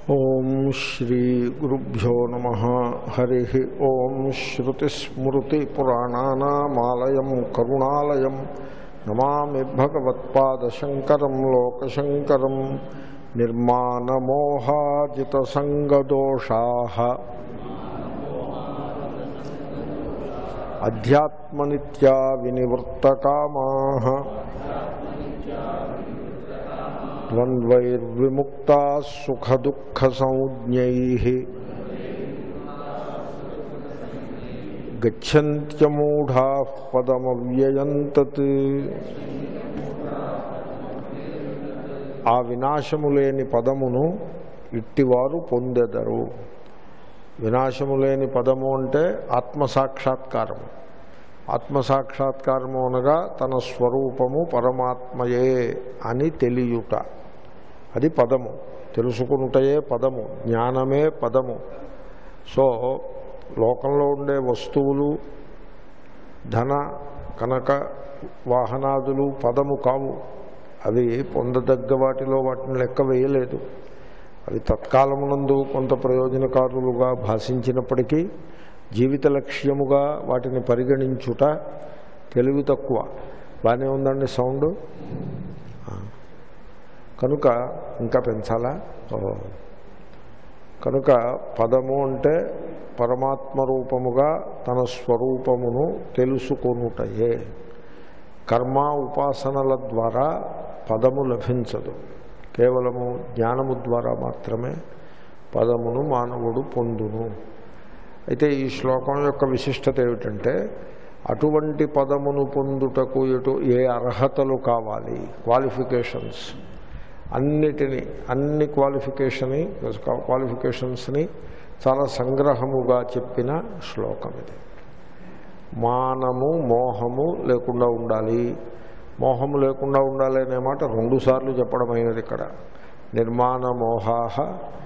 ఓం శ్రీ గురుభ్యో నమః. హరి ఓం. శ్రుతిస్మృతిపురాణానామాలయం కరుణాలయం నమామి భగవత్పాదశంకరం లోకశంకరం. నిర్మాణమోహాజితసంగదోషాః అధ్యాత్మనిత్యా వినివృత్తకామాః ద్వంద్వైర్విముక్తాః సుఖదుఃఖసంజ్ఞైః గచ్చన్త్యమూఢాః పదమవ్యయం తత్. ఆ వినాశము లేని పదమును ఇట్టివారు పొందెదరు. వినాశము లేని పదము అంటే ఆత్మసాక్షాత్కారము. ఆత్మసాక్షాత్కారము అనగా తన స్వరూపము పరమాత్మయే అని తెలియుట. అది పదము. తెలుసుకునుటయే పదము. జ్ఞానమే పదము. సో లోకంలో ఉండే వస్తువులు, ధన కనక వాహనాదులు పదము కావు. అవి పొందదగ్గ వాటిలో వాటిని లెక్క వేయలేదు. అవి తత్కాలమునందు కొంత ప్రయోజనకారులుగా భాషించినప్పటికీ జీవిత లక్ష్యముగా వాటిని పరిగణించుట తెలివి తక్కువ. బాగానే ఉందండి సౌండ్. కనుక ఇంకా పెంచాలా? కనుక పదము అంటే పరమాత్మ రూపముగా తన స్వరూపమును తెలుసుకొనుటయే. కర్మ ఉపాసనల ద్వారా పదము లభించదు. కేవలము జ్ఞానము ద్వారా మాత్రమే పదమును మానవుడు పొందును. అయితే ఈ శ్లోకం యొక్క విశిష్టత ఏమిటంటే, అటువంటి పదమును పొందుటకు ఏ అర్హతలు కావాలి, క్వాలిఫికేషన్స్ అన్ని క్వాలిఫికేషన్స్ని చాలా సంగ్రహముగా చెప్పిన శ్లోకం ఇది. మానము మోహము లేకుండా ఉండాలి. మోహము లేకుండా ఉండాలి అనే మాట రెండుసార్లు చెప్పడమైనది ఇక్కడ. నిర్మాణ మోహాః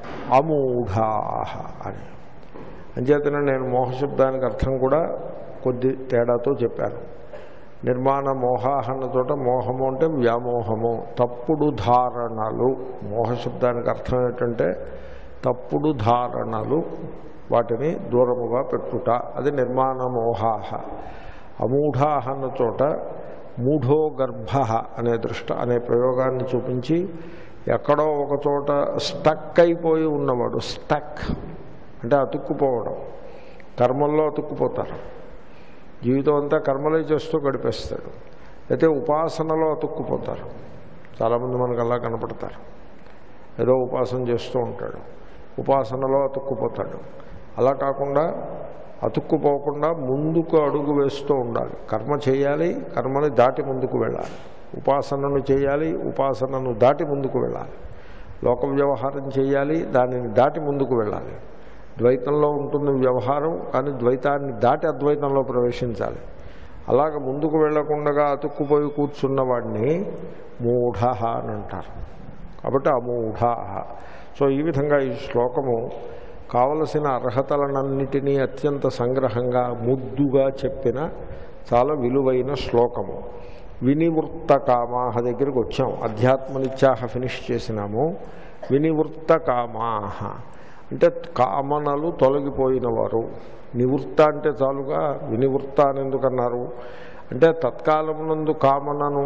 అమూఢాః అని. అంచేతనే నేను మోహశబ్దానికి అర్థం కూడా కొద్ది తేడాతో చెప్పాను. నిర్మాణ మోహాః అన్న చోట మోహము అంటే వ్యామోహము, తప్పుడు ధారణలు. మోహశబ్దానికి అర్థం ఏంటంటే తప్పుడు ధారణలు, వాటిని దూరముగా పెట్టుట. అది నిర్మాణ మోహాః. అమూఢాః అన్న చోట మూఢో గర్భ అనే ప్రయోగాన్ని చూపించి ఎక్కడో ఒక చోట స్టక్ అయిపోయి ఉన్నవాడు. స్టక్ అంటే అతుక్కుపోవడం. కర్మల్లో అతుక్కుపోతారు. జీవితం అంతా కర్మలే చేస్తూ గడిపేస్తాడు. అయితే ఉపాసనలో అతుక్కుపోతారు. చాలామంది మనకు అలా కనపడతారు. ఏదో ఉపాసన చేస్తూ ఉంటాడు, ఉపాసనలో అతుక్కుపోతాడు. అలా కాకుండా అతుక్కుపోకుండా ముందుకు అడుగు వేస్తూ ఉండాలి. కర్మ చేయాలి, కర్మని దాటి ముందుకు వెళ్ళాలి. ఉపాసనను చేయాలి, ఉపాసనను దాటి ముందుకు వెళ్ళాలి. లోక వ్యవహారం చేయాలి, దానిని దాటి ముందుకు వెళ్ళాలి. ద్వైతంలో ఉంటుంది వ్యవహారం, కానీ ద్వైతాన్ని దాటి అద్వైతంలో ప్రవేశించాలి. అలాగ ముందుకు వెళ్లకుండా అతుక్కుపోయి కూర్చున్నవాడిని మూఢ అని అంటారు. కాబట్టి అమూఢ. సో ఈ విధంగా ఈ శ్లోకము కావలసిన అర్హతలనన్నిటినీ అత్యంత సంగ్రహంగా ముద్దుగా చెప్పిన చాలా విలువైన శ్లోకము. వినివృత్తకామాహ దగ్గరికి వచ్చాం. అధ్యాత్మనిత్యాహ ఫినిష్ చేసినాము. వినివృత్తకామాహ అంటే కామనలు తొలగిపోయినవారు. నివృత్త అంటే చాలుగా, వినివృత్త అని ఎందుకన్నారు అంటే తత్కాలమునందు కామనను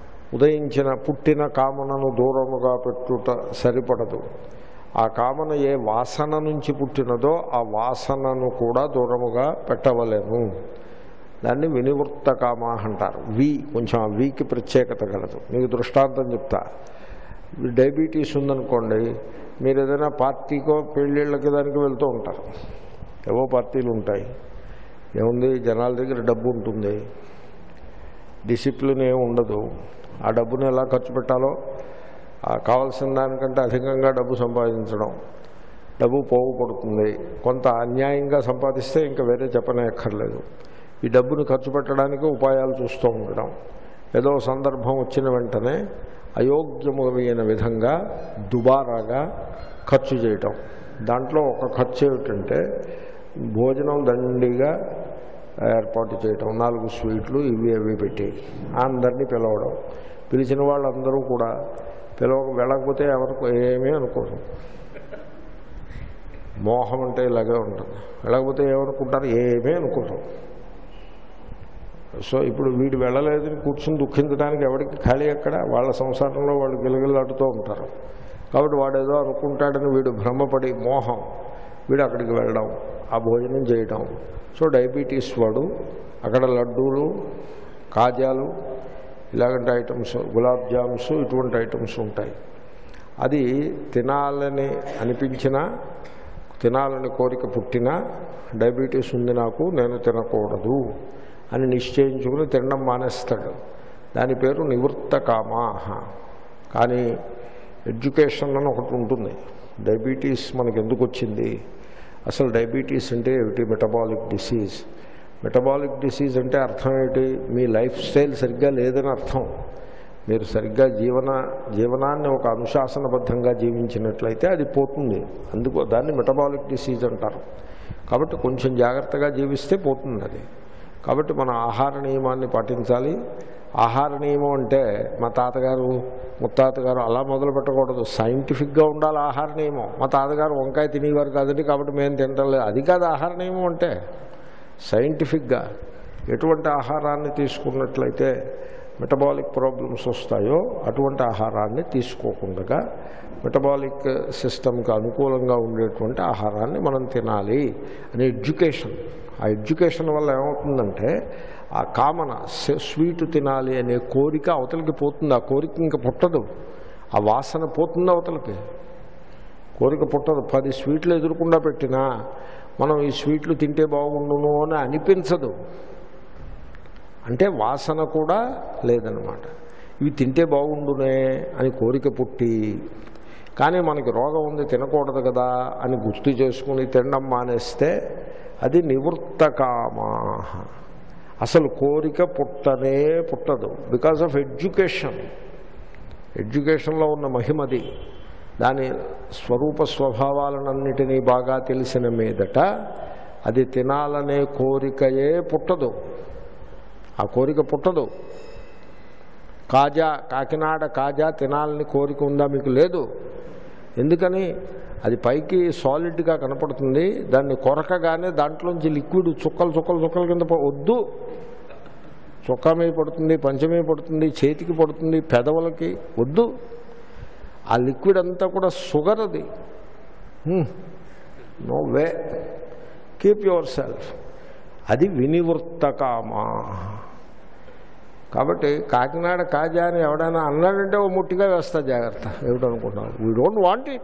పుట్టిన కామనను దూరముగా పెట్టుట సరిపడదు. ఆ కామన ఏ వాసన నుంచి పుట్టినదో ఆ వాసనను కూడా దూరముగా పెట్టవలేను. దాన్ని వినివృత్త కామా అంటారు. కొంచెం ఆ వీకి ప్రత్యేకత కలదు. మీకు దృష్టాంతం చెప్తా. డయాబెటీస్ ఉందనుకోండి, మీరు ఏదైనా పార్టీకో పెళ్ళిళ్ళకి దానికి వెళ్తూ ఉంటారు. ఏవో పార్టీలు ఉంటాయి. ఏముంది, జనాల దగ్గర డబ్బు ఉంటుంది, డిసిప్లిన్ ఏమి ఉండదు. ఆ డబ్బును ఎలా ఖర్చు పెట్టాలో, కావాల్సిన దానికంటే అధికంగా డబ్బు సంపాదించడం, డబ్బు పోగుపడుతుంది. కొంత అన్యాయంగా సంపాదిస్తే ఇంకా వేరే చెప్పనే అక్కర్లేదు. ఈ డబ్బును ఖర్చు పెట్టడానికి ఉపాయాలు చూస్తూ ఉండడం, ఏదో సందర్భం వచ్చిన వెంటనే అయోగ్యమైన విధంగా దుబారాగా ఖర్చు చేయటం. దాంట్లో ఒక ఖర్చు ఏమిటంటే భోజనం దండిగా ఏర్పాటు చేయటం, 4 స్వీట్లు ఇవి అవి పెట్టి అందరినీ పిలవడం. పిలిచిన వాళ్ళందరూ కూడా వెళ్ళకపోతే ఎవరికి ఏమీ అనుకోరు. మోహం అంటే ఇలాగే ఉంటుంది. లేకపోతే ఏమనుకుంటారు, ఏమీ అనుకుంటారు. సో ఇప్పుడు వీడు వెళ్ళలేదని కూర్చుని దుఃఖించడానికి ఎవరికి ఖాళీ ఎక్కడ, వాళ్ళ సంసారంలో వాళ్ళు గిలగిలాడుతూ ఉంటారు. కాబట్టి వాడు ఏదో అనుకుంటాడని వీడు భ్రమపడి మోహం, వీడు అక్కడికి వెళ్ళడం, ఆ భోజనం చేయడం. సో డయాబెటీస్ వాడు అక్కడ లడ్డూలు, కాజాలు, ఇలాంటి ఐటమ్స్, గులాబ్ జామ్స్, ఇటువంటి ఐటమ్స్ ఉంటాయి. అది తినాలని అనిపించినా, తినాలని కోరిక పుట్టినా, డయాబెటీస్ ఉంది నాకు, నేను తినకూడదు అని నిశ్చయించుకుని తినడం మానేస్తాడు. దాని పేరు నివృత్త కామాహ. కానీ ఎడ్యుకేషన్ అని ఒకటి ఉంటుంది. డయాబెటీస్ మనకు ఎందుకు వచ్చింది, అసలు డయాబెటీస్ అంటే ఏమిటి? Metabolic disease. మెటబాలిక్ డిసీజ్ అంటే అర్థం ఏమిటి? మీ లైఫ్ స్టైల్ సరిగ్గా లేదని అర్థం. మీరు సరిగ్గా జీవనాన్ని ఒక అనుశాసనబద్ధంగా జీవించినట్లయితే అది పోతుంది. అందుకు దాన్ని మెటబాలిక్ డిసీజ్ అంటారు. కాబట్టి కొంచెం జాగ్రత్తగా జీవిస్తే పోతుంది అది. కాబట్టి మన ఆహార నియమాన్ని పాటించాలి. ఆహార నియమం అంటే మా తాతగారు ముత్తాతగారు అలా మొదలు పెట్టకూడదు. సైంటిఫిక్గా ఉండాలి ఆహార నియమం. మా తాతగారు వంకాయ తినేవారు కాదండి కాబట్టి మేము తింటలేదు, అది కాదు ఆహార నియమం అంటే. సైంటిఫిక్గా ఎటువంటి ఆహారాన్ని తీసుకున్నట్లయితే మెటబాలిక్ ప్రాబ్లమ్స్ వస్తాయో అటువంటి ఆహారాన్ని తీసుకోకుండా మెటబాలిక్ సిస్టమ్కి అనుకూలంగా ఉండేటువంటి ఆహారాన్ని మనం తినాలి అని ఎడ్యుకేషన్. ఆ ఎడ్యుకేషన్ వల్ల ఏమవుతుందంటే ఆ కామన, స్వీట్ తినాలి అనే కోరిక అవతలికి పోతుంది. ఆ కోరిక ఇంకా పుట్టదు, ఆ వాసన పోతుంది అవతలికి. కోరిక పుట్టదు. 10 స్వీట్లు ఎదురకుండా పెట్టినా మనం ఈ స్వీట్లు తింటే బాగుండును అని అనిపించదు. అంటే వాసన కూడా లేదనమాట. ఇవి తింటే బాగుండునే అని కోరిక పుట్టి, కానీ మనకి రోగం ఉంది తినకూడదు కదా అని గుర్తు చేసుకుని తినడం మానేస్తే అది నివృత్తకామాః. అసలు కోరిక పుట్టనే పుట్టదు. Because of education. ఎడ్యుకేషన్లో ఉన్న మహిమది. దాని స్వరూప స్వభావాలన్నిటినీ బాగా తెలిసిన మీదట అది తినాలనే కోరికయే పుట్టదు. ఆ కోరిక పుట్టదు. కాజా, కాకినాడ కాజా తినాలని కోరిక ఉందా మీకు? లేదు. ఎందుకని? అది పైకి సాలిడ్గా కనపడుతుంది. దాన్ని కొరకగానే దాంట్లోంచి లిక్విడ్ చుక్కలు చుక్కలు చుక్కల కింద వద్దు. చొక్కా మీద పడుతుంది, పంచమే పడుతుంది, చేతికి పడుతుంది, పెదవులకి వద్దు. ఆ లిక్విడ్ అంతా కూడా షుగర్. అది no way. Keep yourself. అది వినివృత్తకామా. కాబట్టి కాకినాడ కాజా అని ఎవడైనా అన్నాడంటే ఓ ముట్టిగా వేస్తా, జాగ్రత్త. ఏమిటనుకుంటున్నావు? వీ డోంట్ వాంట్ ఇట్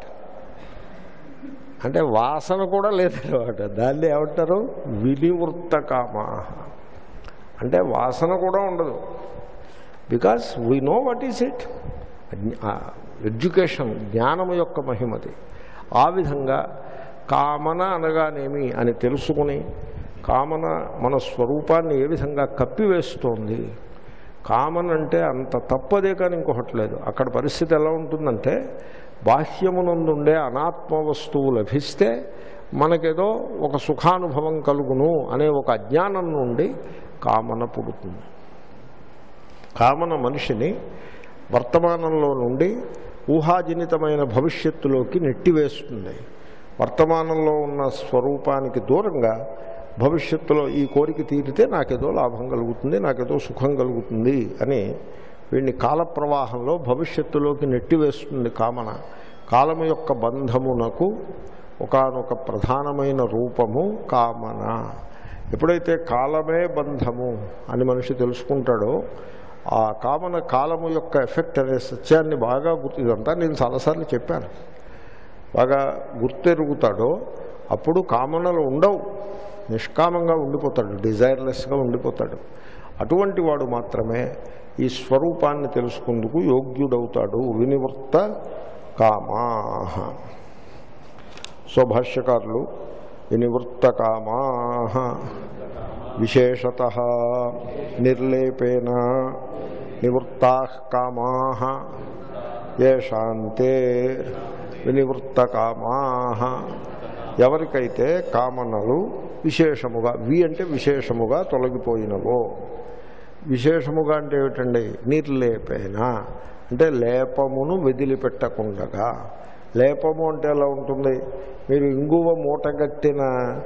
అంటే వాసన కూడా లేదన్నమాట. దాన్ని ఏమంటారు? వినివృత్తకామా. అంటే వాసన కూడా ఉండదు. Because we know what is it. Education, జ్ఞానము యొక్క మహిమది. ఆ విధంగా కామన అనగానేమి అని తెలుసుకుని, కామన మన స్వరూపాన్ని ఏ విధంగా కప్పివేస్తోంది. కామన్ అంటే అంత తప్పదే కానీ ఇంకొకటి లేదు. అక్కడ పరిస్థితి ఎలా ఉంటుందంటే, బాహ్యమునందుండే అనాత్మ వస్తువు లభిస్తే మనకేదో ఒక సుఖానుభవం కలుగును అనే ఒక అజ్ఞానం నుండి కామన పుడుతుంది. కామన మనిషిని వర్తమానంలో నుండి ఊహాజనితమైన భవిష్యత్తులోకి నెట్టివేస్తుంది. వర్తమానంలో ఉన్న స్వరూపానికి దూరంగా భవిష్యత్తులో ఈ కోరిక తీరితే నాకేదో లాభం కలుగుతుంది, నాకేదో సుఖం కలుగుతుంది అని వీడిని కాలప్రవాహంలో భవిష్యత్తులోకి నెట్టివేస్తుంది కామన. కాలము యొక్క బంధమునకు ఒకానొక ప్రధానమైన రూపము కామన. ఎప్పుడైతే కాలమే బంధము అని మనిషి తెలుసుకుంటాడో, ఆ కామన కాలము యొక్క ఎఫెక్ట్ అనే సత్యాన్ని బాగా ఇదంతా నేను చాలాసార్లు చెప్పాను, బాగా గుర్తెరుగుతాడో అప్పుడు కామనలు ఉండవు. నిష్కామంగా ఉండిపోతాడు, డిజైర్లెస్గా ఉండిపోతాడు. అటువంటి వాడు మాత్రమే ఈ స్వరూపాన్ని తెలుసుకుందుకు యోగ్యుడవుతాడు. వినివృత్త కామాః. సో భాష్యకారులు వినివృత్త కామాః విశేషతః నిర్లేపేన నివృత్తాః కామాః యేషాంతే వినివృత్త కామాః. ఎవరికైతే కామనలు విశేషముగా, అంటే విశేషముగా తొలగిపోయినవో. విశేషముగా అంటే ఏమిటండి? నిర్లేపేన అంటే లేపమును వదిలిపెట్టకుండగా. లేపము అంటే ఎలా ఉంటుంది? మీరు ఇంగువ మూటగట్టిన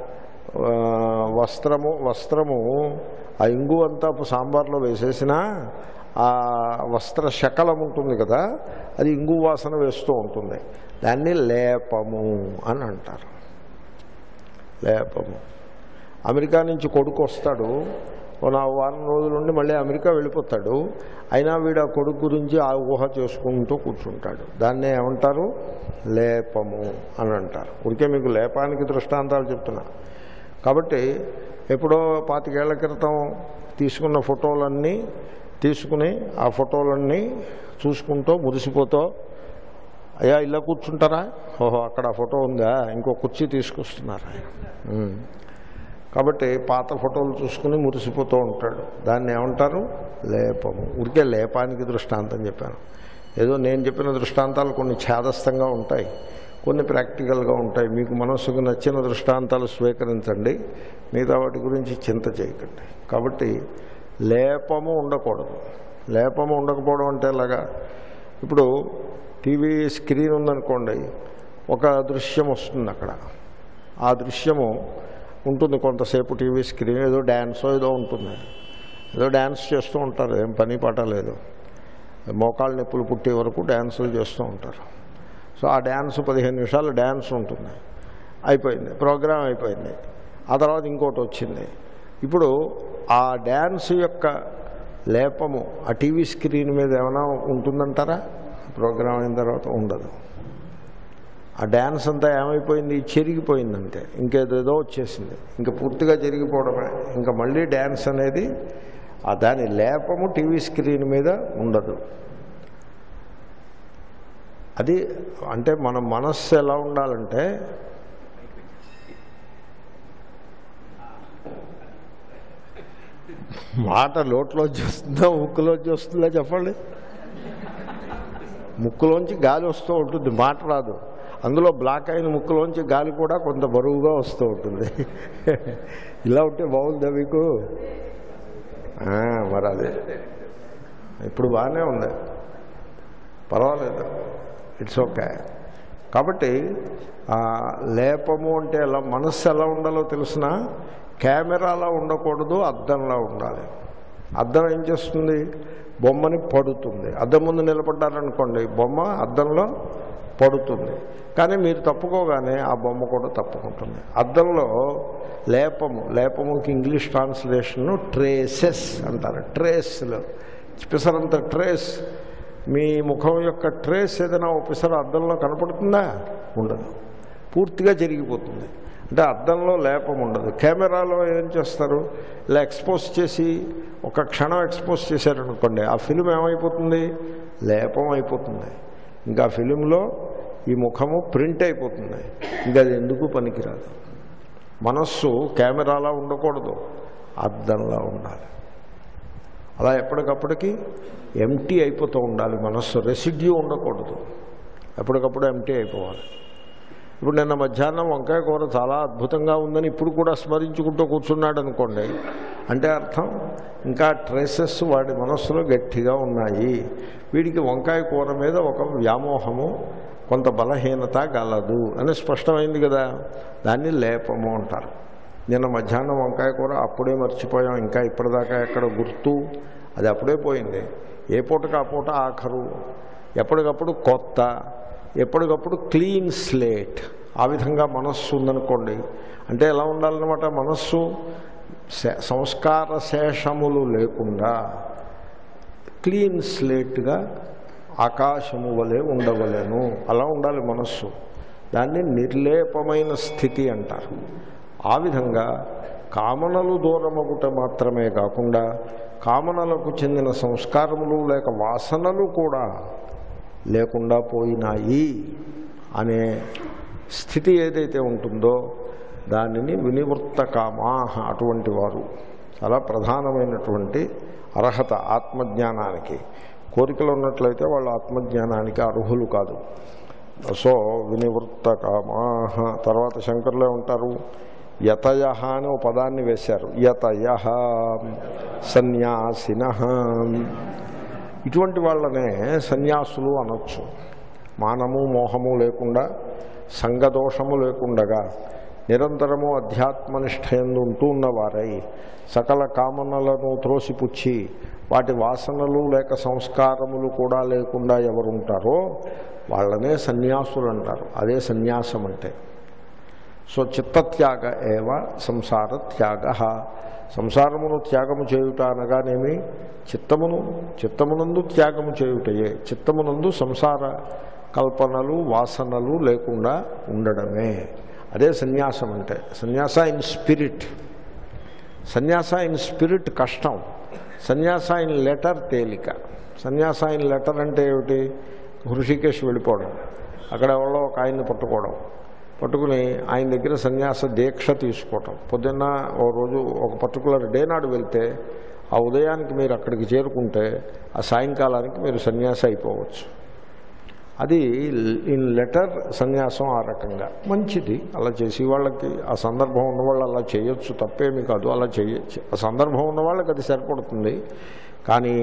వస్త్రము ఆ ఇంగువ అంతా సాంబార్లో వేసేసినా ఆ వస్త్ర శకలం ఉంటుంది కదా, అది ఇంగు వాసన వేస్తూ ఉంటుంది. దాన్ని లేపము అని అంటారు. లేపము. అమెరికా నుంచి కొడుకు వస్తాడు, వారం రోజుల నుండి మళ్ళీ అమెరికా వెళ్ళిపోతాడు. అయినా వీడు ఆ కొడుకు గురించి ఆ ఊహ చేసుకుంటూ కూర్చుంటాడు. దాన్నే ఏమంటారు? లేపము అని అంటారు. ఊరికే మీకు లేపానికి దృష్టాంతాలు చెప్తున్నా. కాబట్టి ఎప్పుడో 25 ఏళ్ల క్రితం తీసుకున్న ఫోటోలన్నీ తీసుకుని ఆ ఫోటోలన్నీ చూసుకుంటూ మురిసిపోతూ, అయ్యా ఇలా కూర్చుంటారా, ఓహో అక్కడ ఫోటో ఉందా, ఇంకో కుర్చీ తీసుకొస్తున్నారా. కాబట్టి పాత ఫోటోలు చూసుకుని మురిసిపోతూ ఉంటాడు. దాన్ని ఏమంటారు? లేపము. ఊరికే లేపానికి దృష్టాంతం చెప్పాను. ఏదో నేను చెప్పిన దృష్టాంతాలు కొన్ని ఛాదస్థంగా ఉంటాయి, కొన్ని ప్రాక్టికల్గా ఉంటాయి. మీకు మనస్సుకు నచ్చిన దృష్టాంతాలు స్వీకరించండి, మిగతా వాటి గురించి చింత చేయకండి. కాబట్టి లేపము ఉండకూడదు. లేపము ఉండకపోవడం అంటే ఎలాగా? ఇప్పుడు టీవీ స్క్రీన్ ఉందనుకోండి, ఒక దృశ్యం వస్తుంది అక్కడ. ఆ దృశ్యము ఉంటుంది కొంతసేపు. టీవీ స్క్రీన్ ఏదో డ్యాన్సో ఏదో ఉంటుంది, ఏదో డ్యాన్స్ చేస్తూ ఉంటారు, ఏం పని పాట లేదు. మోకాళ్ళ నొప్పులు పుట్టే వరకు డ్యాన్సులు చేస్తూ ఉంటారు. సో ఆ డ్యాన్స్ 15 నిమిషాలు డ్యాన్స్ ఉంటుంది, అయిపోయింది, ప్రోగ్రాం అయిపోయింది. ఆ తర్వాత ఇంకోటి వచ్చింది. ఇప్పుడు ఆ డ్యాన్స్ యొక్క లేపము ఆ టీవీ స్క్రీన్ మీద ఏమైనా ఉంటుందంటారా? ప్రోగ్రాం అయిన తర్వాత ఉండదు. ఆ డ్యాన్స్ అంతా ఏమైపోయింది? చెరిగిపోయిందంటే, ఇంకేదేదో వచ్చేసింది, ఇంకా పూర్తిగా చెరిగిపోవడమే. ఇంకా మళ్ళీ డ్యాన్స్ అనేది దాని లేపము టీవీ స్క్రీన్ మీద ఉండదు. అది అంటే మన మనస్సు ఎలా ఉండాలంటే, మాట నోట్లోంచి వస్తుందా ముక్కులోంచి వస్తుందా చెప్పండి? ముక్కులోంచి గాలి వస్తూ ఉంటుంది, మాట రాదు. అందులో బ్లాక్ అయిన ముక్కులోంచి గాలి కూడా కొంత బరువుగా వస్తూ ఉంటుంది. ఇలా ఉంటే బాగుందా మీకు? మరి అదే ఇప్పుడు బాగానే ఉంది, పర్వాలేదు, ఇట్స్ ఓకే. కాబట్టి లేపము అంటే ఎలా, మనస్సు ఎలా ఉండాలో తెలిసిన, కెమెరాలా ఉండకూడదు, అద్దంలా ఉండాలి. అద్దం ఏం చేస్తుంది? బొమ్మని పడుతుంది. అద్దం ముందు నిలబడ్డారనుకోండి, బొమ్మ అద్దంలో పడుతుంది. కానీ మీరు తప్పుకోగానే ఆ బొమ్మ కూడా తప్పుకుంటుంది. అద్దంలో లేపముకి ఇంగ్లీష్ ట్రాన్స్లేషన్ ట్రేసెస్ అంటారు. ట్రేస్లు, పిసరంత ట్రేస్, మీ ముఖం యొక్క ట్రేస్ ఏదైనా ఒక పిసర అద్దంలో కనపడుతుందా? ఉండదు, పూర్తిగా జరిగిపోతుంది. అంటే అద్దంలో లేపం ఉండదు. కెమెరాలో ఏం చేస్తారు? ఇలా ఎక్స్పోజ్ చేసి ఒక క్షణం ఎక్స్పోజ్ చేశారనుకోండి, ఆ ఫిలిం ఏమైపోతుంది? లేపం అయిపోతుంది. ఇంకా ఫిలింలో ఈ ముఖము ప్రింట్ అయిపోతుంది, ఇంకా అది ఎందుకు పనికిరాదు. మనస్సు కెమెరాలా ఉండకూడదు, అద్దంలా ఉండాలి. అలా ఎప్పటికప్పటికి ఎంటీ అయిపోతూ ఉండాలి మనస్సు. రెసిడ్యూ ఉండకూడదు, ఎప్పటికప్పుడు ఎంటీ అయిపోవాలి. ఇప్పుడు నిన్న మధ్యాహ్నం వంకాయ కూర చాలా అద్భుతంగా ఉందని ఇప్పుడు కూడా స్మరించుకుంటూ కూర్చున్నాడు అనుకోండి, అంటే అర్థం ఇంకా ట్రేసెస్ వాడి మనస్సులో గట్టిగా ఉన్నాయి. వీడికి వంకాయ కూర మీద ఒక వ్యామోహము, కొంత బలహీనత గలదు అని స్పష్టమైంది కదా. దాన్ని లేపము అంటారు. నిన్న మధ్యాహ్నం వంకాయ కూర అప్పుడే మర్చిపోయాం, ఇంకా ఇప్పటిదాకా ఎక్కడ గుర్తు, అది అప్పుడే పోయింది. ఏ పూటకు ఆ పూట ఆఖరు, ఎప్పటికప్పుడు కొత్త, ఎప్పటికప్పుడు క్లీన్ స్లేట్. ఆ విధంగా మనస్సు ఉందనుకోండి, అంటే ఎలా ఉండాలన్నమాట? మనస్సు సంస్కార శేషములు లేకుండా క్లీన్ స్లేట్గా ఆకాశము వలె ఉండవలేను, అలా ఉండాలి మనస్సు. దాన్ని నిర్లేపమైన స్థితి అంటారు. ఆ విధంగా కామనలు దూరమగుట మాత్రమే కాకుండా కామనలకు చెందిన సంస్కారములు లేక వాసనలు కూడా లేకుండా పోయినాయి అనే స్థితి ఏదైతే ఉంటుందో దానిని వినివృత్త కామాహ. అటువంటి వారు చాలా ప్రధానమైనటువంటి అర్హత ఆత్మజ్ఞానానికి. కోరికలు ఉన్నట్లయితే వాళ్ళు ఆత్మజ్ఞానానికి అర్హులు కాదు. సో వినివృత్త కామాహ. తర్వాత శంకరులే ఉంటారు, యతయ అని ఒక పదాన్ని వేశారు. యతయ సన్యాసిన, ఇటువంటి వాళ్ళనే సన్యాసులు అనొచ్చు. మానము మోహము లేకుండా, సంగదోషము లేకుండగా నిరంతరము అధ్యాత్మనిష్టయందు ఉంటూ ఉన్నవారై సకల కామనలను త్రోసిపుచ్చి వాటి వాసనలు లేక సంస్కారములు కూడా లేకుండా ఎవరుంటారో వాళ్ళనే సన్యాసులు అంటారు. అదే సన్యాసం అంటే. సో చిత్తత్యాగ ఏవ సంసార త్యాగ. సంసారమును త్యాగము చేయుట అనగానేమి చిత్తమునందు త్యాగము చేయుటయే. చిత్తమునందు సంసార కల్పనలు వాసనలు లేకుండా ఉండడమే. అదే సన్యాసం అంటే. Sanyasa in spirit. Sanyasa in spirit కష్టం, సన్యాస ఇన్ లెటర్ తేలిక. సన్యాస ఇన్ లెటర్ అంటే ఏమిటి? హృషికేశ్ వెళ్ళిపోవడం, అక్కడ ఎవరో ఒక ఆయన్ని పట్టుకుని ఆయన దగ్గర సన్యాస దీక్ష తీసుకోవటం. పొద్దున్న ఓ రోజు ఒక పర్టికులర్ డే నాడు వెళ్తే ఆ ఉదయానికి మీరు అక్కడికి చేరుకుంటే ఆ సాయంకాలానికి మీరు సన్యాసి అయిపోవచ్చు. అది ఇన్ లెటర్ సన్యాసం. ఆ రకంగా మంచిది. అలా చేసి వాళ్ళకి ఆ సందర్భం ఉన్నవాళ్ళు అలా చేయొచ్చు, తప్పేమీ కాదు. అలా చేయొచ్చు. ఆ సందర్భం ఉన్న వాళ్ళకి అది సరిపడుతుంది. కానీ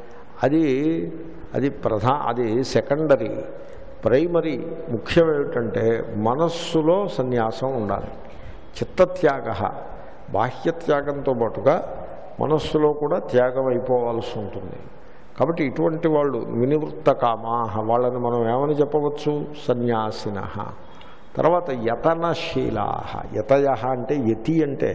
అది సెకండరీ. ప్రైమరీ ముఖ్యం ఏమిటంటే మనస్సులో సన్యాసం ఉండాలి. చిత్తత్యాగ బాహ్యత్యాగంతో పాటుగా మనస్సులో కూడా త్యాగం అయిపోవాల్సి ఉంటుంది. కాబట్టి ఇటువంటి వాళ్ళు వినివృత్త కామాహ, వాళ్ళని మనం ఏమని చెప్పవచ్చు? సన్యాసిన. తర్వాత యతనశీలా. యతయ అంటే యతి అంటే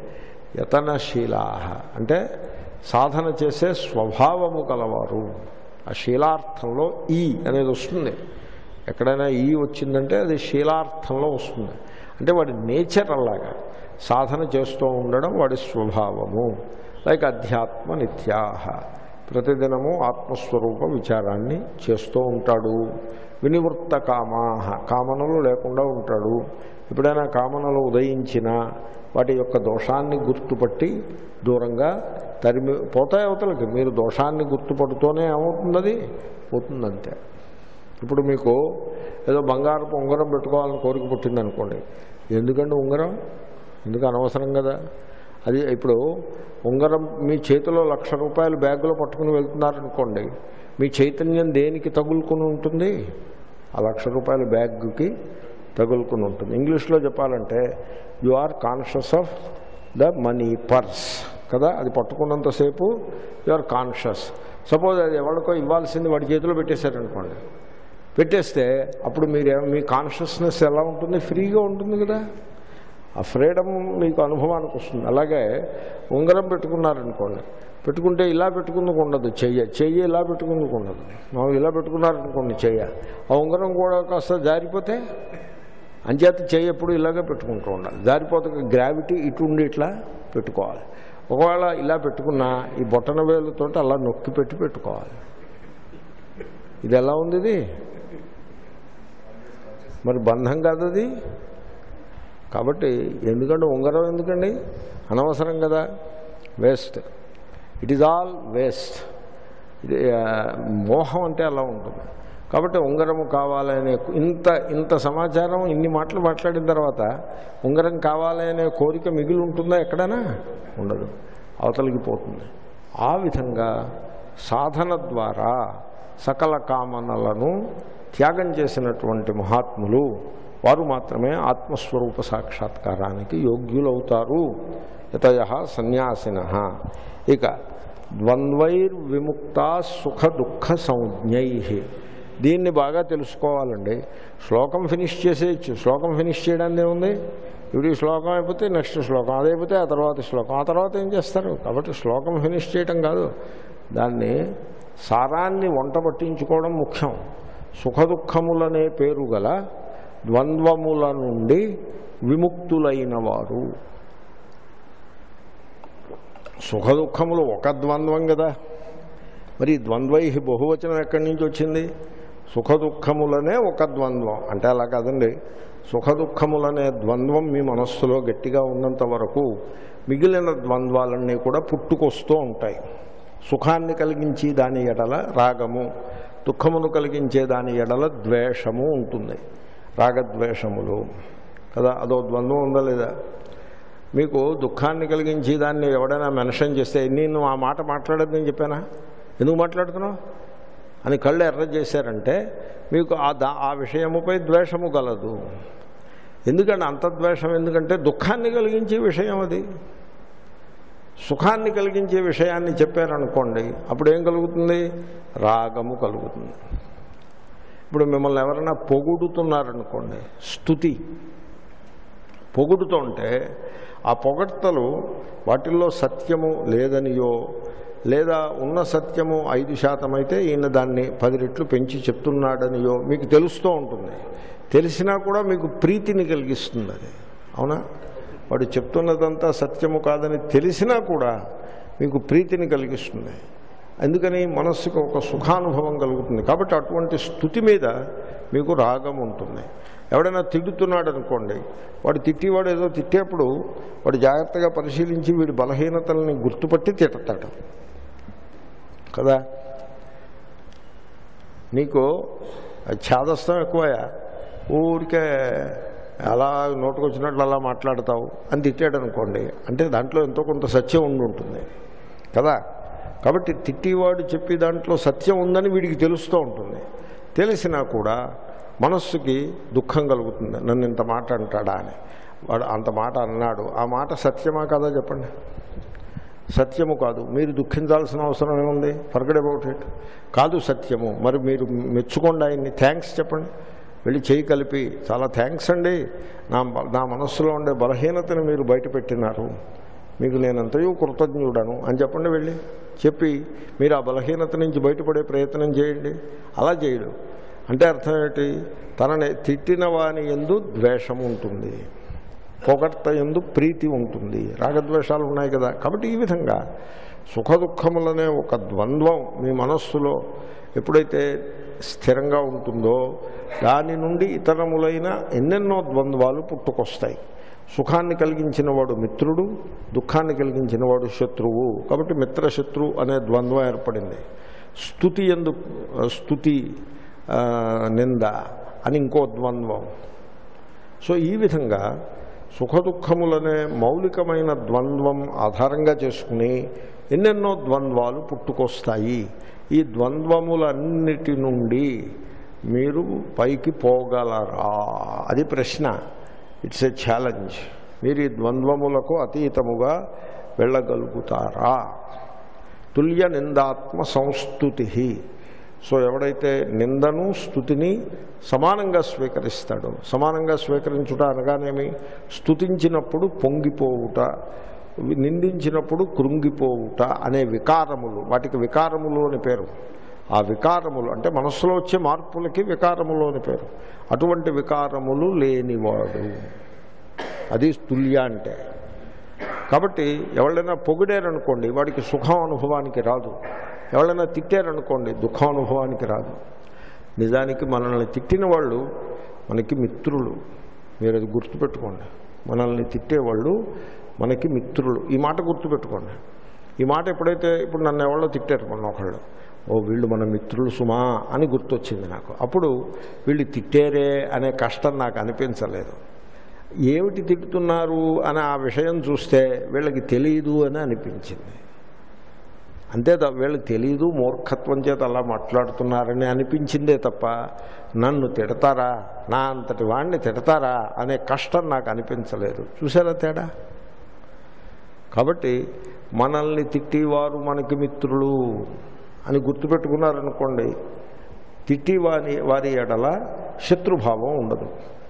యతనశీలా అంటే సాధన చేసే స్వభావము గలవారు. ఆ శీలార్థంలో ఈ అనేది వస్తుంది. ఎక్కడైనా ఈ వచ్చిందంటే అది శీలార్థంలో వస్తుంది. అంటే వాడి నేచర్ అలాగా సాధన చేస్తూ ఉండడం వాడి స్వభావము. లైక్ అధ్యాత్మ నిత్యాహ, ప్రతిదినము ఆత్మస్వరూప విచారాన్ని చేస్తూ ఉంటాడు. వినివృత్త కామాహ, కామనలు లేకుండా ఉంటాడు. ఎప్పుడైనా కామనలు ఉదయించినా వాటి యొక్క దోషాన్ని గుర్తుపట్టి దూరంగా తరిమి పోతాయి అవతలకి. మీరు దోషాన్ని గుర్తుపడుతూనే ఏమవుతుంది? పోతుందంతే. ఇప్పుడు మీకు ఏదో బంగారపు ఉంగరం పెట్టుకోవాలని కోరిక పుట్టిందనుకోండి. ఎందుకంటే ఉంగరం ఎందుకు? అనవసరం కదా అది. ఇప్పుడు ఉంగరం మీ చేతిలో 1,00,000 రూపాయలు బ్యాగులో పట్టుకుని వెళ్తున్నారనుకోండి, మీ చైతన్యం దేనికి తగులుకుని ఉంటుంది? ఆ 1,00,000 రూపాయల బ్యాగ్కి తగులుకుని ఉంటుంది. ఇంగ్లీష్లో చెప్పాలంటే you are conscious of the money purse కదా. అది పట్టుకున్నంతసేపు యు ఆర్ కాన్షియస్. సపోజ్ అది ఎవరికో ఇవ్వాల్సింది వాడి చేతిలో పెట్టేశారనుకోండి, పెట్టేస్తే అప్పుడు మీ కాన్షియస్నెస్ ఎలా ఉంటుంది? ఫ్రీగా ఉంటుంది కదా. ఆ ఫ్రీడమ్ మీకు అనుభవానికి వస్తుంది. అలాగే ఉంగరం పెట్టుకున్నారనుకోండి, పెట్టుకుంటే ఇలా పెట్టుకుందుకు ఉండదు. చెయ్యి ఇలా పెట్టుకుందుకు ఉండదు. మనం ఇలా పెట్టుకున్నారనుకోండి చెయ్య, ఆ ఉంగరం కూడా కాస్త జారిపోతే అంచేత చెయ్యి ఎప్పుడు ఇలాగే పెట్టుకుంటూ ఉండాలి. జారిపోతే గ్రావిటీ ఇటు ఉండి ఇట్లా పెట్టుకోవాలి. ఒకవేళ ఇలా పెట్టుకున్నా ఈ బొట్టన వేలుతో అలా నొక్కి పెట్టుకోవాలి. ఇది ఎలా ఉంది? ఇది మరి బంధం కాదు అది. కాబట్టి ఎందుకంటే ఉంగరం ఎందుకండి? అనవసరం కదా, waste. It is all waste. ఇది మోహం అంటే అలా ఉంటుంది. కాబట్టి ఉంగరము కావాలనే ఇంత సమాచారం, ఇన్ని మాటలు మాట్లాడిన తర్వాత ఉంగరం కావాలనే కోరిక మిగిలి ఉంటుందా? ఎక్కడైనా ఉండదు, అవతలికి పోతుంది. ఆ విధంగా సాధన ద్వారా సకల కామనలను త్యాగం చేసినటువంటి మహాత్ములు వారు మాత్రమే ఆత్మస్వరూప సాక్షాత్కారానికి యోగ్యులవుతారు. యతయ సన్యాసిన. ఇక ద్వంద్వైర్విముక్త సుఖ దుఃఖ సంజ్ఞై. దీన్ని బాగా తెలుసుకోవాలండి. శ్లోకం ఫినిష్ చేసేయచ్చు. శ్లోకం ఫినిష్ చేయడానికి ఏముంది? ఇప్పుడు ఈ శ్లోకం అయిపోతే నెక్స్ట్ శ్లోకం, అదైపోతే ఆ తర్వాత శ్లోకం, ఆ తర్వాత ఏం చేస్తారు? కాబట్టి శ్లోకం ఫినిష్ చేయటం కాదు, దాన్ని సారాన్ని వంట పట్టించుకోవడం ముఖ్యం. సుఖదుఖములనే పేరు గల ద్వంద్వముల నుండి విముక్తులైన వారు. సుఖదుఖములు ఒక ద్వంద్వం కదా. మరి ద్వంద్వై బహువచనం ఎక్కడి నుంచి వచ్చింది? సుఖదుఖములనే ఒక ద్వంద్వం అంటే అలా కాదండి. సుఖదుఖములనే ద్వంద్వం మీ మనస్సులో గట్టిగా ఉన్నంత వరకు మిగిలిన ద్వంద్వాలన్నీ కూడా పుట్టుకొస్తూ ఉంటాయి. సుఖాన్ని కలిగించి దాని ఎడల రాగము, దుఃఖమును కలిగించే దాని ఎడల ద్వేషము ఉంటుంది. రాగద్వేషములు కదా, అదో ద్వంద్వం ఉందా లేదా? మీకు దుఃఖాన్ని కలిగించి దాన్ని ఎవడైనా మెన్షన్ చేస్తే నేను ఆ మాట మాట్లాడద్దని చెప్పానా? ఎందుకు మాట్లాడుతున్నావు? అని కళ్ళు ఎర్ర చేశారంటే మీకు ఆ విషయముపై ద్వేషము గలదు. ఎందుకంటే అంత ద్వేషం ఎందుకంటే దుఃఖాన్ని కలిగించే విషయం అది. సుఖాన్ని కలిగించే విషయాన్ని చెప్పారనుకోండి, అప్పుడు ఏం కలుగుతుంది? రాగము కలుగుతుంది. ఇప్పుడు మిమ్మల్ని ఎవరైనా పొగుడుతున్నారనుకోండి, స్తుతి పొగుడుతుంటే ఆ పొగడ్తలు వాటిల్లో సత్యము లేదనియో, లేదా ఉన్న సత్యము 5% అయితే ఈయన దాన్ని 10 రెట్లు పెంచి చెప్తున్నాడనియో మీకు తెలుస్తూ ఉంటుంది. తెలిసినా కూడా మీకు ప్రీతిని కలిగిస్తుంది అది. అవునా? వాడు చెప్తున్నదంతా సత్యము కాదని తెలిసినా కూడా మీకు ప్రీతిని కలిగిస్తుంది. అందుకని మనస్సుకు ఒక సుఖానుభవం కలుగుతుంది. కాబట్టి అటువంటి స్తుతి మీద మీకు రాగం ఉంటుంది. ఎవడైనా తిడుతున్నాడు అనుకోండి, వాడు తిట్టేవాడు ఏదో తిట్టేప్పుడు వాడు జాగ్రత్తగా పరిశీలించి వీడి బలహీనతల్ని గుర్తుపట్టి తిడతాడు కదా. నీకు ఛాదస్తం ఎక్కువయా, ఊరికే అలా నోటుకొచ్చినట్లు అలా మాట్లాడతావు అని తిట్టాడు అనుకోండి, అంటే దాంట్లో ఎంతో కొంత సత్యం ఉంటుంది కదా. కాబట్టి తిట్టివాడు చెప్పి దాంట్లో సత్యం ఉందని వీడికి తెలుస్తూ ఉంటుంది. తెలిసినా కూడా మనస్సుకి దుఃఖం కలుగుతుంది. నన్ను ఇంత మాట అంటాడా అని. వాడు అంత మాట అన్నాడు, ఆ మాట సత్యమా కదా చెప్పండి? సత్యము కాదు. మీరు దుఃఖించాల్సిన అవసరం ఏముంది? Forget about it. కాదు సత్యము. మరి మీరు మెచ్చుకోండి ఆయన్ని, థ్యాంక్స్ చెప్పండి. వెళ్ళి చేయి కలిపి చాలా థ్యాంక్స్ అండి, నా మనస్సులో ఉండే బలహీనతను మీరు బయటపెట్టినారు, మీకు నేనంతయూ కృతజ్ఞుడను అని చెప్పండి. వెళ్ళి చెప్పి మీరు ఆ బలహీనత నుంచి బయటపడే ప్రయత్నం చేయండి. అలా చేయడు అంటే అర్థం ఏంటి? తనని తిట్టిన వాని యందు ద్వేషం ఉంటుంది, పొగడ్త యందు ప్రీతి ఉంటుంది, రాగద్వేషాలు ఉన్నాయి కదా. కాబట్టి ఈ విధంగా సుఖదుఖములనే ఒక ద్వంద్వం మీ మనస్సులో ఎప్పుడైతే స్థిరంగా ఉంటుందో దాని నుండి ఇతరములైన ఎన్నెన్నో ద్వంద్వాలు పుట్టుకొస్తాయి. సుఖాన్ని కలిగించిన వాడు మిత్రుడు, దుఃఖాన్ని కలిగించిన వాడు శత్రువు. కాబట్టి మిత్రశత్రు అనే ద్వంద్వం ఏర్పడింది. స్తుతి నింద అని ఇంకో ద్వంద్వం. సో ఈ విధంగా సుఖదుఖములనే మౌలికమైన ద్వంద్వం ఆధారంగా చేసుకుని ఎన్నెన్నో ద్వంద్వాలు పుట్టుకొస్తాయి. ఈ ద్వంద్వములన్నిటి నుండి మీరు పైకి పోగలరా? అది ప్రశ్న. It's a challenge. మీరు ఈ ద్వంద్వములకు అతీతముగా వెళ్ళగలుగుతారా? తుల్య నిందాత్మ సంస్తుతి. సో ఎవడైతే నిందను స్తుతిని సమానంగా స్వీకరిస్తాడో, సమానంగా స్వీకరించుట అనగానేమి? స్తుతించినప్పుడు పొంగిపోవుట, నిందించినప్పుడు కృంగిపోవుట అనే వికారములు, వాటికి వికారములు అని పేరు. ఆ వికారములు అంటే మనస్సులో వచ్చే మార్పులకి వికారములు అని పేరు. అటువంటి వికారములు లేనివాడు, అది తుల్య అంటే. కాబట్టి ఎవరైనా పొగిడారనుకోండి వాడికి సుఖం అనుభవానికి రాదు, ఎవరైనా తిట్టారనుకోండి దుఃఖం అనుభవానికి రాదు. నిజానికి మనల్ని తిట్టిన వాళ్ళు మనకి మిత్రులు. మీరు అది గుర్తుపెట్టుకోండి. మనల్ని తిట్టేవాళ్ళు మనకి మిత్రులు. ఈ మాట గుర్తుపెట్టుకోండి. ఈ మాట ఎప్పుడైతే ఇప్పుడు నన్ను ఎవరో తిట్టారు మొన్న ఒకళ్ళు, ఓ వీళ్ళు మన మిత్రులు సుమా అని గుర్తొచ్చింది నాకు. అప్పుడు వీళ్ళు తిట్టారే అనే కష్టం నాకు అనిపించలేదు. ఏమిటి తిట్టుతున్నారు అని ఆ విషయం చూస్తే వీళ్ళకి తెలియదు అని అనిపించింది. అంతే వీళ్ళకి తెలియదు, మూర్ఖత్వం చేత అలా మాట్లాడుతున్నారని అనిపించిందే తప్ప నన్ను తిడతారా, నా అంతటి వాడిని తిడతారా అనే కష్టం నాకు అనిపించలేదు. చూసారా తేడా? కాబట్టి మనల్ని తిట్టివారు మనకి మిత్రులు అని గుర్తుపెట్టుకున్నారనుకోండి, తిట్టి వారి ఎడల శత్రుభావం ఉండదు.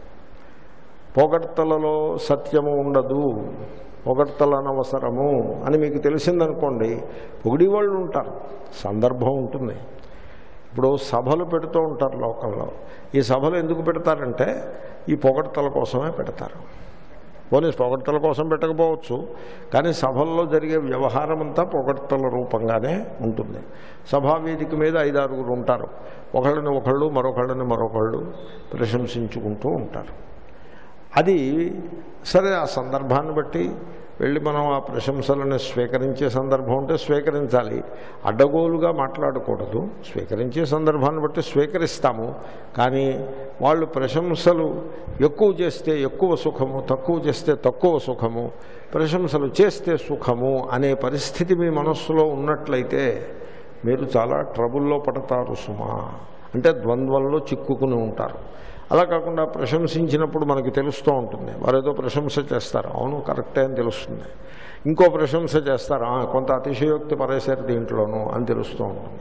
పొగడ్తలలో సత్యము ఉండదు, పొగడ్తలు అనవసరము అని మీకు తెలిసిందనుకోండి, పొగిడేవాళ్ళు ఉంటారు, సందర్భం ఉంటుంది. ఇప్పుడు సభలు పెడుతూ ఉంటారు లోకంలో. ఈ సభలు ఎందుకు పెడతారంటే ఈ పొగడ్తల కోసమే పెడతారు. పోనీ పొగడ్తల కోసం పెట్టకపోవచ్చు, కానీ సభల్లో జరిగే వ్యవహారం అంతా పొగడ్తల రూపంగానే ఉంటుంది. సభావేదిక మీద 5-6 ఉంటారు. ఒకళ్ళని ఒకళ్ళు మరొకళ్ళని మరొకళ్ళు ప్రశంసించుకుంటూ ఉంటారు. అది సరే, ఆ సందర్భాన్ని బట్టి వెళ్ళి మనం ఆ ప్రశంసలను స్వీకరించే సందర్భం ఉంటే స్వీకరించాలి, అడ్డగోలుగా మాట్లాడకూడదు. స్వీకరించే సందర్భాన్ని బట్టి స్వీకరిస్తాము. కానీ వాళ్ళు ప్రశంసలు ఎక్కువ చేస్తే ఎక్కువ సుఖము, తక్కువ చేస్తే తక్కువ సుఖము, ప్రశంసలు చేస్తే సుఖము అనే పరిస్థితి మీ మనస్సులో ఉన్నట్లయితే మీరు చాలా ట్రబుల్లో పడతారు సుమా. అంటే ద్వంద్వంలో చిక్కుకుని ఉంటారు. అలా కాకుండా ప్రశంసించినప్పుడు మనకి తెలుస్తూ ఉంటుంది. వారు ఏదో ప్రశంస చేస్తారు, అవును కరెక్టే అని తెలుస్తుంది. ఇంకో ప్రశంస చేస్తారు, కొంత అతిశయోక్తి పరేశారు దీంట్లోనూ అని తెలుస్తూ ఉంటుంది.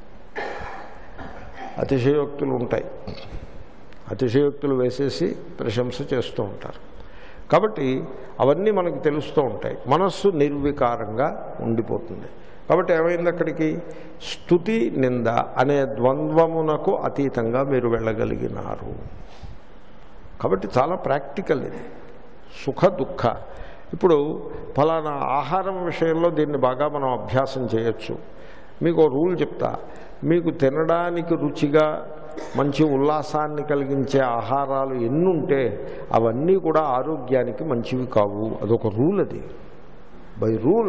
అతిశయోక్తులు ఉంటాయి, అతిశయోక్తులు వేసేసి ప్రశంస చేస్తూ ఉంటారు. కాబట్టి అవన్నీ మనకు తెలుస్తూ ఉంటాయి. మనస్సు నిర్వికారంగా ఉండిపోతుంది. కాబట్టి ఏమైంది, అక్కడికి స్తుతి నింద అనే ద్వంద్వమునకు అతీతంగా మీరు వెళ్ళగలిగినారు. కాబట్టి చాలా ప్రాక్టికల్ ఇది, సుఖ దుఃఖ. ఇప్పుడు ఫలానా ఆహారం విషయంలో దీన్ని బాగా మనం అభ్యాసం చేయొచ్చు. మీకు ఒక రూల్ చెప్తా, మీకు తినడానికి రుచిగా మంచి ఉల్లాసాన్ని కలిగించే ఆహారాలు ఎన్నుంటే అవన్నీ కూడా ఆరోగ్యానికి మంచివి కావు. అదొక రూల్. అది by rule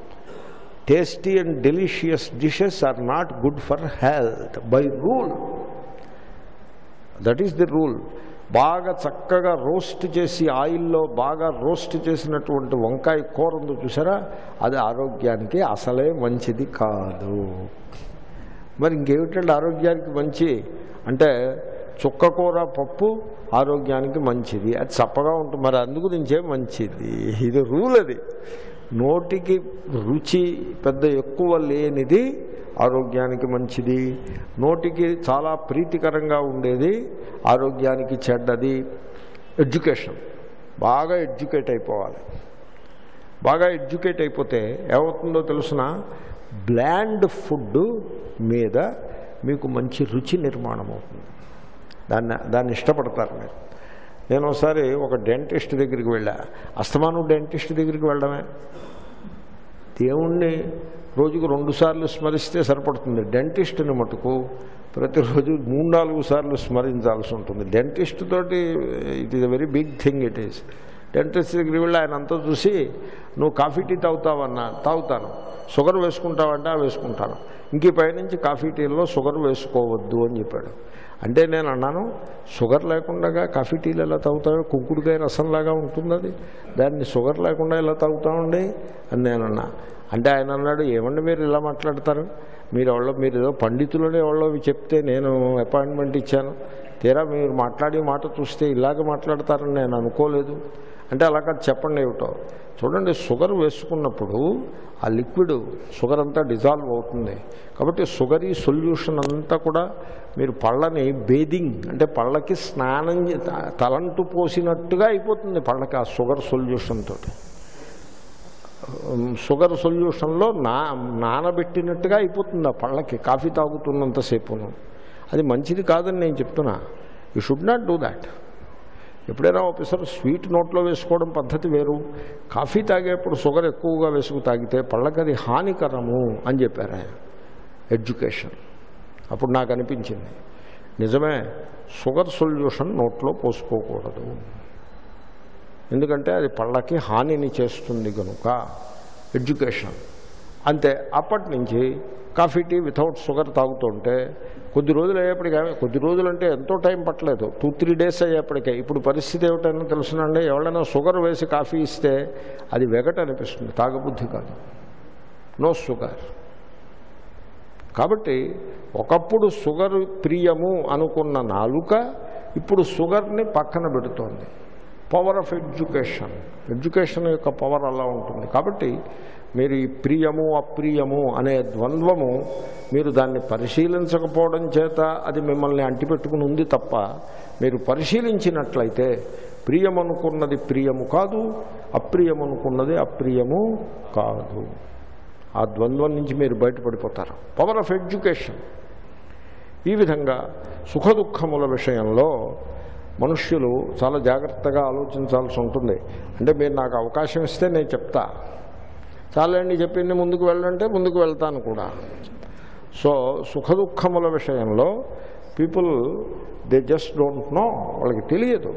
tasty and delicious dishes are not good for health by rule. That is the rule. బాగా చక్కగా రోస్ట్ చేసి ఆయిల్లో బాగా రోస్ట్ చేసినటువంటి వంకాయ కూర ఉందో చూసారా, అది ఆరోగ్యానికి అసలే మంచిది కాదు. మరి ఇంకేమిటంటే ఆరోగ్యానికి మంచి అంటే చుక్కకూర పప్పు ఆరోగ్యానికి మంచిది, అది చప్పగా ఉంటుంది, మరి అందు గురించే మంచిది. ఇది రూల్. అది నోటికి రుచి పెద్ద ఎక్కువ లేనిది ఆరోగ్యానికి మంచిది, నోటికి చాలా ప్రీతికరంగా ఉండేది ఆరోగ్యానికి చెడ్డది. ఎడ్యుకేషన్ బాగా ఎడ్యుకేట్ అయిపోవాలి. బాగా ఎడ్యుకేట్ అయిపోతే ఏమవుతుందో తెలుసిన, బ్లాండ్ ఫుడ్ మీద మీకు మంచి రుచి నిర్మాణం అవుతుంది. దాన్ని ఇష్టపడతారు మీరు. నేను ఒకసారి ఒక డెంటిస్ట్ దగ్గరికి వెళ్ళా. అస్తమానం డెంటిస్ట్ దగ్గరికి వెళ్ళడమే. దేవుణ్ణి రోజుకు 2 సార్లు స్మరిస్తే సరిపడుతుంది. డెంటిస్ట్ని మటుకు ప్రతిరోజు 3-4 సార్లు స్మరించాల్సి ఉంటుంది. డెంటిస్ట్ తోటి it is a very big thing. It is dentist దగ్గరికి వెళ్ళి ఆయన అంతా చూసి, నువ్వు కాఫీ టీ తాగుతావన్నా, తాగుతాను. షుగర్ వేసుకుంటావంటే వేసుకుంటాను. ఇంక పైనుంచి కాఫీ టీలో షుగర్ వేసుకోవద్దు అని చెప్పాడు. అంటే నేను అన్నాను, షుగర్ లేకుండా కాఫీ టీలు ఎలా తాగుతావు, కుంకుడుకాయ రసంలాగా ఉంటుంది అది, దాన్ని షుగర్ లేకుండా ఎలా తాగుతామండి అని నేను అన్నా. అంటే ఆయన అన్నాడు, ఏమండి మీరు ఇలా మాట్లాడతారు, మీరు ఏదో పండితులని ఎవరో చెప్తే నేను అపాయింట్మెంట్ ఇచ్చాను, తీరా మీరు మాట్లాడి మాట చూస్తే ఇలాగ మాట్లాడతారని నేను అనుకోలేదు. అంటే అలా కాదు, చెప్పండి ఏమిటో. చూడండి, షుగర్ వేసుకున్నప్పుడు ఆ లిక్విడ్ షుగర్ అంతా డిజాల్వ్ అవుతుంది. కాబట్టి షుగరీ సొల్యూషన్ అంతా కూడా మీరు పళ్ళని బేదింగ్ అంటే పళ్ళకి స్నానం తలంటు పోసినట్టుగా అయిపోతుంది పళ్ళకి ఆ షుగర్ సొల్యూషన్ తోటి. షుగర్ సొల్యూషన్లో నానబెట్టినట్టుగా అయిపోతుంది ఆ పళ్ళకి కాఫీ తాగుతున్నంతసేపును. అది మంచిది కాదని నేను చెప్తున్నా. You should not do that. ఎప్పుడైనా ఒకసారి స్వీట్ నోట్లో వేసుకోవడం పద్ధతి వేరు. కాఫీ తాగేప్పుడు షుగర్ ఎక్కువగా వేసుకు తాగితే పళ్ళకి అది హానికరము అని చెప్పారు ఆయన. ఎడ్యుకేషన్. అప్పుడు నాకు అనిపించింది, నిజమే, షుగర్ సొల్యూషన్ నోట్లో పోసుకోకూడదు, ఎందుకంటే అది పళ్ళకి హానిని చేస్తుంది కనుక. ఎడ్యుకేషన్ అంతే. అప్పటి నుంచి కాఫీ టీ వితౌట్ షుగర్ తాగుతుంటే కొద్ది రోజులు అయ్యేప్పటికీ, కొద్ది రోజులు అంటే ఎంతో టైం పట్టలేదు, 2-3 డేస్ అయ్యేప్పటికే ఇప్పుడు పరిస్థితి ఏమిటైనా తెలుసునండి, ఎవరైనా షుగర్ వేసి కాఫీ ఇస్తే అది వెగట అనిపిస్తుంది, తాగబుద్ధి కాదు. No sugar. కాబట్టి ఒకప్పుడు షుగర్ ప్రియము అనుకున్న నాలుక ఇప్పుడు షుగర్ని పక్కన పెడుతోంది. Power of education. ఎడ్యుకేషన్ యొక్క పవర్ అలా ఉంటుంది. కాబట్టి మీరు ఈ ప్రియము అప్రియము అనే ద్వంద్వము మీరు దాన్ని పరిశీలించకపోవడం చేత అది మిమ్మల్ని అంటిపెట్టుకుని ఉంది తప్ప, మీరు పరిశీలించినట్లయితే ప్రియమనుకున్నది ప్రియము కాదు, అప్రియమనుకున్నది అప్రియము కాదు. ఆ ద్వంద్వం నుంచి మీరు బయటపడిపోతారు. Power of education. ఈ విధంగా సుఖదుఖముల విషయంలో మనుష్యులు చాలా జాగ్రత్తగా ఆలోచించాల్సి ఉంటుంది. అంటే మీరు నాకు అవకాశం ఇస్తే నేను చెప్తా, చాలండి చెప్పింది ముందుకు వెళ్ళంటే ముందుకు వెళ్తాను కూడా. సో సుఖదుఖముల విషయంలో people they just don't know, వాళ్ళకి తెలియదు,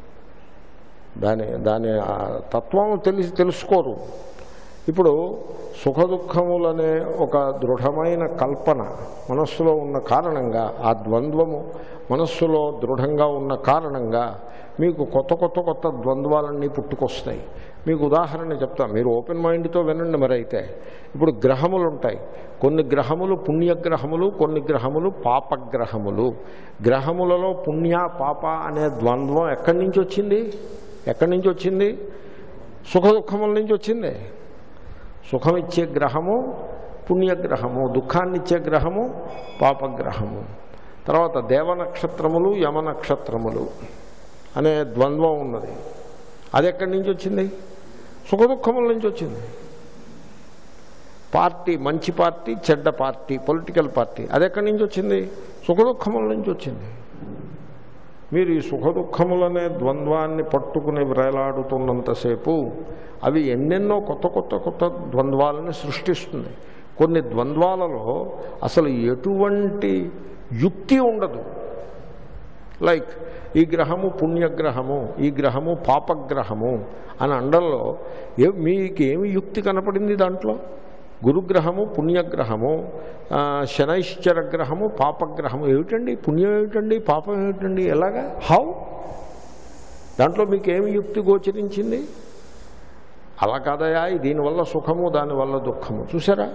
దాని తత్వం తెలుసుకోరు. ఇప్పుడు సుఖదుఖములనే ఒక దృఢమైన కల్పన మనస్సులో ఉన్న కారణంగా, ఆ ద్వంద్వము మనస్సులో దృఢంగా ఉన్న కారణంగా మీకు కొత్త ద్వంద్వాలన్నీ పుట్టుకొస్తాయి. మీకు ఉదాహరణ చెప్తాను, మీరు ఓపెన్ మైండ్తో వినండి. మరి అయితే ఇప్పుడు గ్రహములు ఉంటాయి, కొన్ని గ్రహములు పుణ్యగ్రహములు, కొన్ని గ్రహములు పాపగ్రహములు. గ్రహములలో పుణ్య పాప అనే ద్వంద్వం ఎక్కడి నుంచి వచ్చింది? ఎక్కడి నుంచి వచ్చింది? సుఖ దుఃఖముల నుంచి వచ్చింది. సుఖమిచ్చే గ్రహము పుణ్యగ్రహము, దుఃఖాన్నిచ్చే గ్రహము పాపగ్రహము. తర్వాత దేవనక్షత్రములు యమనక్షత్రములు అనే ద్వంద్వం ఉన్నది. అది ఎక్కడి నుంచి వచ్చింది? సుఖ దుఃఖముల నుంచి వచ్చింది. పార్టీ, మంచి పార్టీ చెడ్డ పార్టీ, పొలిటికల్ పార్టీ, అది ఎక్కడి నుంచి వచ్చింది? సుఖ దుఃఖముల నుంచి వచ్చింది. మీరు ఈ సుఖ దుఃఖములనే ద్వంద్వాన్ని పట్టుకుని వేలాడుతున్నంతసేపు అవి ఎన్నెన్నో కొత్త కొత్త కొత్త ద్వంద్వాలని సృష్టిస్తుంది. కొన్ని ద్వంద్వాలలో అసలు ఎటువంటి యుక్తి ఉండదు. లైక్ ఈ గ్రహము పుణ్యగ్రహము, ఈ గ్రహము పాపగ్రహము అని అండంలో మీకేమి యుక్తి కనపడింది? దాంట్లో గురుగ్రహము పుణ్యగ్రహము, శనైశ్చర గ్రహము పాపగ్రహము. ఏమిటండి పుణ్యం, ఏమిటండి పాపం, ఏమిటండి, ఎలాగా, హౌ? దాంట్లో మీకేమి యుక్తి గోచరించింది? అలా కాదయా, దీనివల్ల సుఖము దానివల్ల దుఃఖము. చూసారా?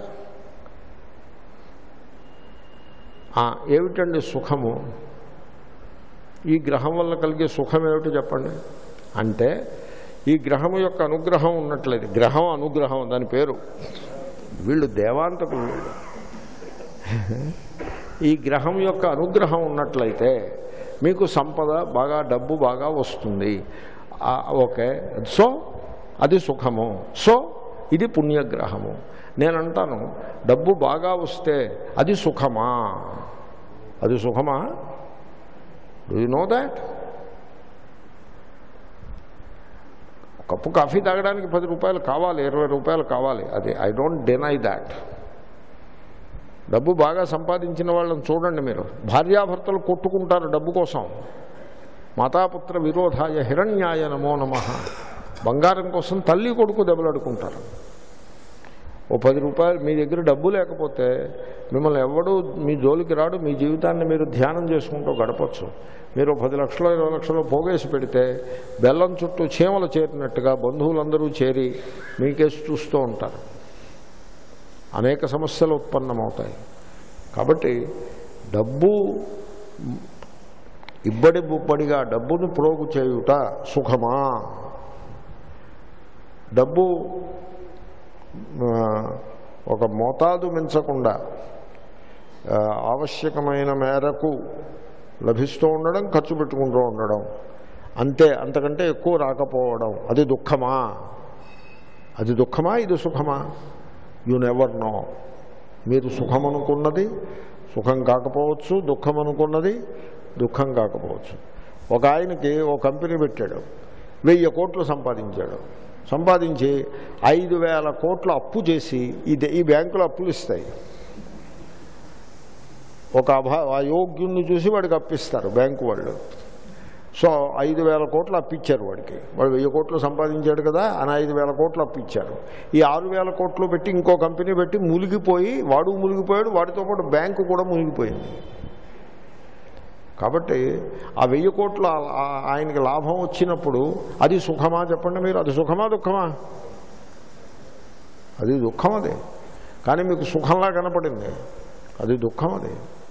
ఏమిటండి సుఖము? ఈ గ్రహం వల్ల కలిగే సుఖం ఏమిటి చెప్పండి అంటే, ఈ గ్రహము యొక్క అనుగ్రహం ఉన్నట్లయితే, గ్రహం అనుగ్రహం దాని పేరు, వీళ్ళు దేవాంతకులు వీళ్ళు. ఈ గ్రహం యొక్క అనుగ్రహం ఉన్నట్లయితే మీకు సంపద బాగా, డబ్బు బాగా వస్తుంది. ఓకే, సో అది సుఖము. సో ఇది పుణ్యగ్రహము. నేనంటాను డబ్బు బాగా వస్తే అది సుఖమా? అది సుఖమా? Do you know that? కప్పు కాఫీ తాగడానికి 10 రూపాయలు కావాలి, 20 రూపాయలు కావాలి. అది ఐ డోంట్ డినై దాట్. డబ్బు బాగా సంపాదించిన వాళ్ళని చూడండి మీరు, భార్యాభర్తలు కొట్టుకుంటారు డబ్బు కోసం. మాతాపుత్ర విరోధాయ హిరణ్యాయ నమో నమః. బంగారం కోసం తల్లి కొడుకు దెబ్బలాడుకుంటారు. ఓ 10 రూపాయలు మీ దగ్గర డబ్బు లేకపోతే మిమ్మల్ని ఎవడూ మీ జోలికి రాడు. మీ జీవితాన్ని మీరు ధ్యానం చేసుకుంటూ గడపచ్చు. మీరు 10 లక్షలు 20 లక్షలు పోగేసి పెడితే బెల్లం చుట్టూ చీమలు చేరినట్టుగా బంధువులందరూ చేరి మీకేసి చూస్తూ ఉంటారు. అనేక సమస్యలు ఉత్పన్నమవుతాయి. కాబట్టి డబ్బు ఇబ్బడి బుబ్బడిగా డబ్బును ప్రోగు చేయుట సుఖమా? డబ్బు ఒక మోతాదు మించకుండా ఆవశ్యకమైన మేరకు లభిస్తూ ఉండడం, ఖర్చు పెట్టుకుంటూ ఉండడం, అంతే, అంతకంటే ఎక్కువ రాకపోవడం, అది దుఃఖమా? అది దుఃఖమా? ఇది సుఖమా? You never no. మీరు సుఖం అనుకున్నది సుఖం కాకపోవచ్చు, దుఃఖం అనుకున్నది దుఃఖం కాకపోవచ్చు. ఒక ఆయనకి ఓ కంపెనీ పెట్టాడు, 1000 కోట్లు సంపాదించాడు. సంపాదించి 5000 కోట్లు అప్పు చేసి ఈ బ్యాంకులో అప్పులు ఇస్తాయి. ఒక అయోగ్యుణ్ణి చూసి వాడికి అప్పిస్తారు బ్యాంకు వాళ్ళు. సో 5000 కోట్లు అప్పిచ్చారు వాడికి. వాడు 1000 కోట్లు సంపాదించాడు కదా అని 5000 కోట్లు అప్పిచ్చారు. ఈ 6000 కోట్లు పెట్టి ఇంకో కంపెనీ పెట్టి మునిగిపోయి, వాడు మునిగిపోయాడు, వాడితో పాటు బ్యాంకు కూడా మునిగిపోయింది. కాబట్టి ఆ 1000 కోట్లు ఆయనకి లాభం వచ్చినప్పుడు అది సుఖమా చెప్పండి మీరు? అది సుఖమా దుఃఖమా? అది దుఃఖం. అది కానీ మీకు సుఖంలా కనపడింది, అది దుఃఖం. అది